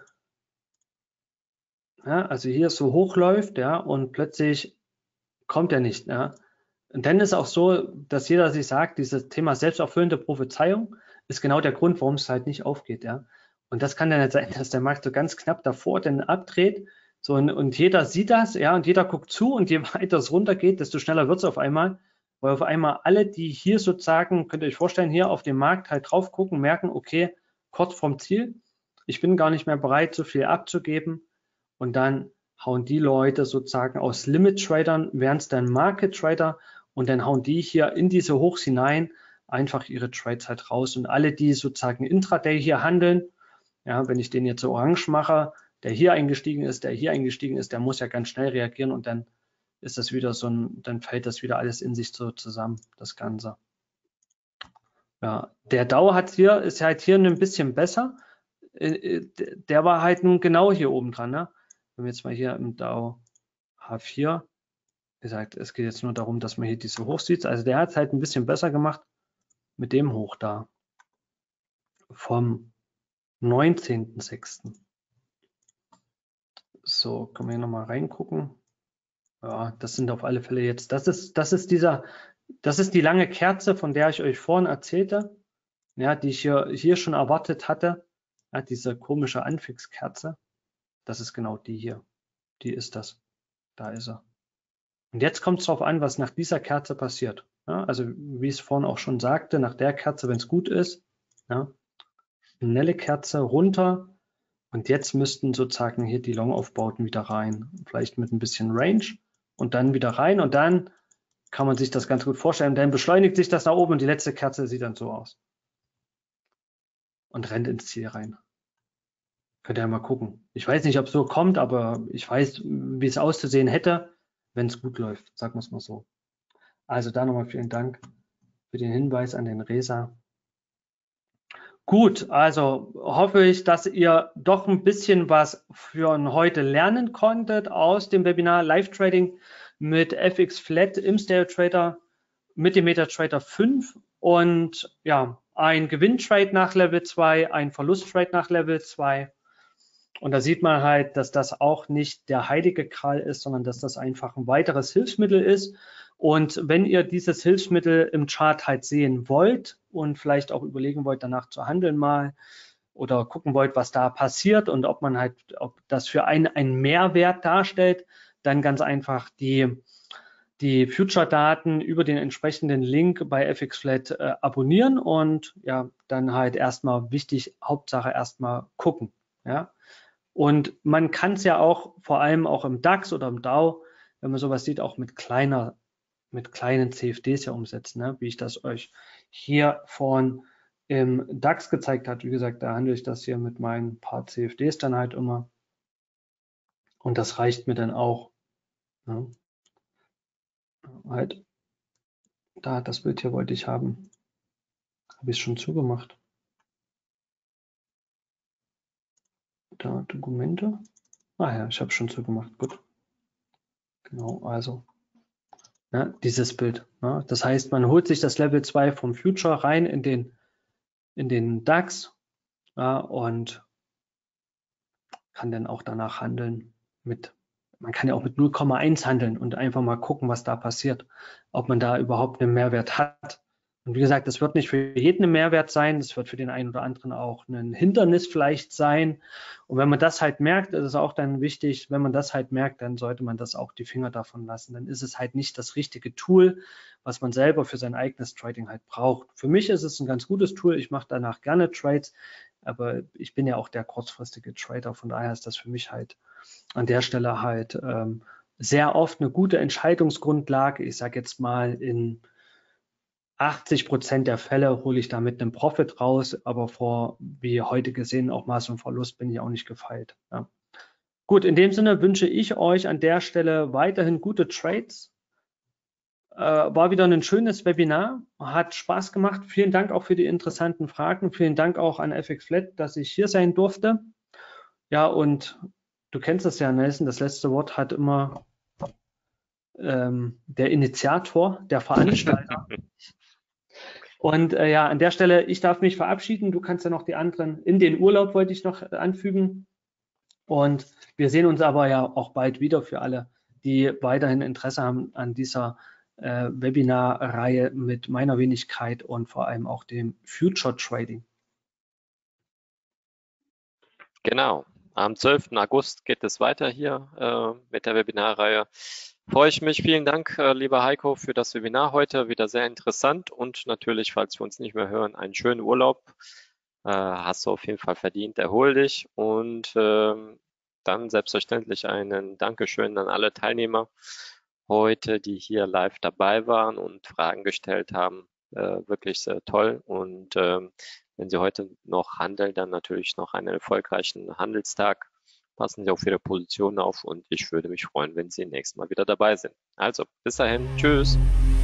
ja, also hier so hochläuft, ja, und plötzlich kommt er nicht, ja. Und dann ist auch so, dass jeder sich sagt, dieses Thema selbsterfüllende Prophezeiung ist genau der Grund, warum es halt nicht aufgeht, ja. Und das kann dann nicht sein, dass der Markt so ganz knapp davor dann abdreht, so, und, und jeder sieht das, ja, und jeder guckt zu, und je weiter es runtergeht, desto schneller wird es auf einmal, weil auf einmal alle, die hier sozusagen, könnt ihr euch vorstellen, hier auf dem Markt halt drauf gucken, merken, okay, kurz vorm Ziel, ich bin gar nicht mehr bereit, so viel abzugeben, und dann hauen die Leute sozusagen aus Limit-Tradern, wären es dann Market-Trader, und dann hauen die hier in diese Hochs hinein einfach ihre Trades halt raus. Und alle, die sozusagen Intraday hier handeln, ja, wenn ich den jetzt so orange mache, der hier eingestiegen ist, der hier eingestiegen ist, der muss ja ganz schnell reagieren, und dann ist das wieder so ein, dann fällt das wieder alles in sich so zusammen, das Ganze. Ja, der Dow hat hier, ist halt hier ein bisschen besser. Der war halt nun genau hier oben dran, ne? Wenn wir jetzt mal hier im Dow H vier, wie gesagt, es geht jetzt nur darum, dass man hier diese Hoch sieht. Also der hat es halt ein bisschen besser gemacht mit dem Hoch da vom neunzehnten sechsten So, können wir hier nochmal reingucken. Ja, das sind auf alle Fälle jetzt, das ist, das ist dieser, das ist die lange Kerze, von der ich euch vorhin erzählte, ja, die ich hier, hier schon erwartet hatte. Ja, diese komische Anfixkerze, das ist genau die hier. Die ist das. Da ist er. Und jetzt kommt es darauf an, was nach dieser Kerze passiert. Ja, also wie ich es vorhin auch schon sagte, nach der Kerze, wenn es gut ist, ja, schnelle Kerze runter, und jetzt müssten sozusagen hier die Long-Aufbauten wieder rein. Vielleicht mit ein bisschen Range und dann wieder rein, und dann kann man sich das ganz gut vorstellen. Dann beschleunigt sich das nach oben, und die letzte Kerze sieht dann so aus und rennt ins Ziel rein. Könnt ihr ja mal gucken. Ich weiß nicht, ob es so kommt, aber ich weiß, wie es auszusehen hätte, wenn es gut läuft. Sagen wir es mal so. Also da nochmal vielen Dank für den Hinweis an den Resa. Gut, also hoffe ich, dass ihr doch ein bisschen was für heute lernen konntet aus dem Webinar Live Trading mit F X Flat im Stereo Trader mit dem MetaTrader fünf, und ja, ein Gewinntrade nach Level zwei, ein Verlusttrade nach Level zwei. Und da sieht man halt, dass das auch nicht der heilige Gral ist, sondern dass das einfach ein weiteres Hilfsmittel ist. Und wenn ihr dieses Hilfsmittel im Chart halt sehen wollt und vielleicht auch überlegen wollt, danach zu handeln mal, oder gucken wollt, was da passiert und ob man halt, ob das für einen einen Mehrwert darstellt, dann ganz einfach die, die Future-Daten über den entsprechenden Link bei F X Flat äh, abonnieren, und ja, dann halt erstmal wichtig, Hauptsache erstmal gucken. Ja. Und man kann es ja auch, vor allem auch im DAX oder im Dow, wenn man sowas sieht, auch mit kleiner, mit kleinen C F Ds ja umsetzen, ne? Wie ich das euch hier vorhin im DAX gezeigt habe. Wie gesagt, da handle ich das hier mit meinen paar C F Ds dann halt immer. Und das reicht mir dann auch. Ne? Halt, da, das Bild hier wollte ich haben. Habe ich es schon zugemacht. Da, Dokumente. Ah ja, ich habe schon zugemacht. Gut. Genau, also. Ja, dieses Bild. Ja, das heißt, man holt sich das Level zwei vom Future rein in den, in den DAX, ja, und kann dann auch danach handeln mit man kann ja auch mit null Komma eins handeln und einfach mal gucken, was da passiert, ob man da überhaupt einen Mehrwert hat. Und wie gesagt, das wird nicht für jeden ein Mehrwert sein, das wird für den einen oder anderen auch ein Hindernis vielleicht sein. Und wenn man das halt merkt, ist es auch dann wichtig, wenn man das halt merkt, dann sollte man das auch die Finger davon lassen. Dann ist es halt nicht das richtige Tool, was man selber für sein eigenes Trading halt braucht. Für mich ist es ein ganz gutes Tool, ich mache danach gerne Trades, aber ich bin ja auch der kurzfristige Trader, von daher ist das für mich halt an der Stelle halt ähm, sehr oft eine gute Entscheidungsgrundlage. Ich sage jetzt mal, in achtzig Prozent der Fälle hole ich da mit einem Profit raus, aber vor, wie heute gesehen, auch mal so ein Verlust bin ich auch nicht gefeit. Ja. Gut, in dem Sinne wünsche ich euch an der Stelle weiterhin gute Trades. Äh, war wieder ein schönes Webinar, hat Spaß gemacht. Vielen Dank auch für die interessanten Fragen. Vielen Dank auch an F X Flat, dass ich hier sein durfte. Ja, und du kennst es ja, Nelson, das letzte Wort hat immer ähm, der Initiator, der Veranstalter. Und äh, ja, an der Stelle, ich darf mich verabschieden. Du kannst ja noch die anderen in den Urlaub, wollte ich noch äh, anfügen. Und wir sehen uns aber ja auch bald wieder für alle, die weiterhin Interesse haben an dieser äh, Webinar-Reihe mit meiner Wenigkeit und vor allem auch dem Future Trading. Genau. Am zwölften August geht es weiter hier äh, mit der Webinarreihe. Freue ich mich. Vielen Dank, äh, lieber Heiko, für das Webinar heute. Wieder sehr interessant und natürlich, falls wir uns nicht mehr hören, einen schönen Urlaub. Äh, hast du auf jeden Fall verdient. Erhol dich und äh, dann selbstverständlich einen Dankeschön an alle Teilnehmer heute, die hier live dabei waren und Fragen gestellt haben. Äh, wirklich sehr toll und äh, wenn Sie heute noch handeln, dann natürlich noch einen erfolgreichen Handelstag. Passen Sie auf Ihre Position auf und ich würde mich freuen, wenn Sie nächstes Mal wieder dabei sind. Also, bis dahin. Tschüss.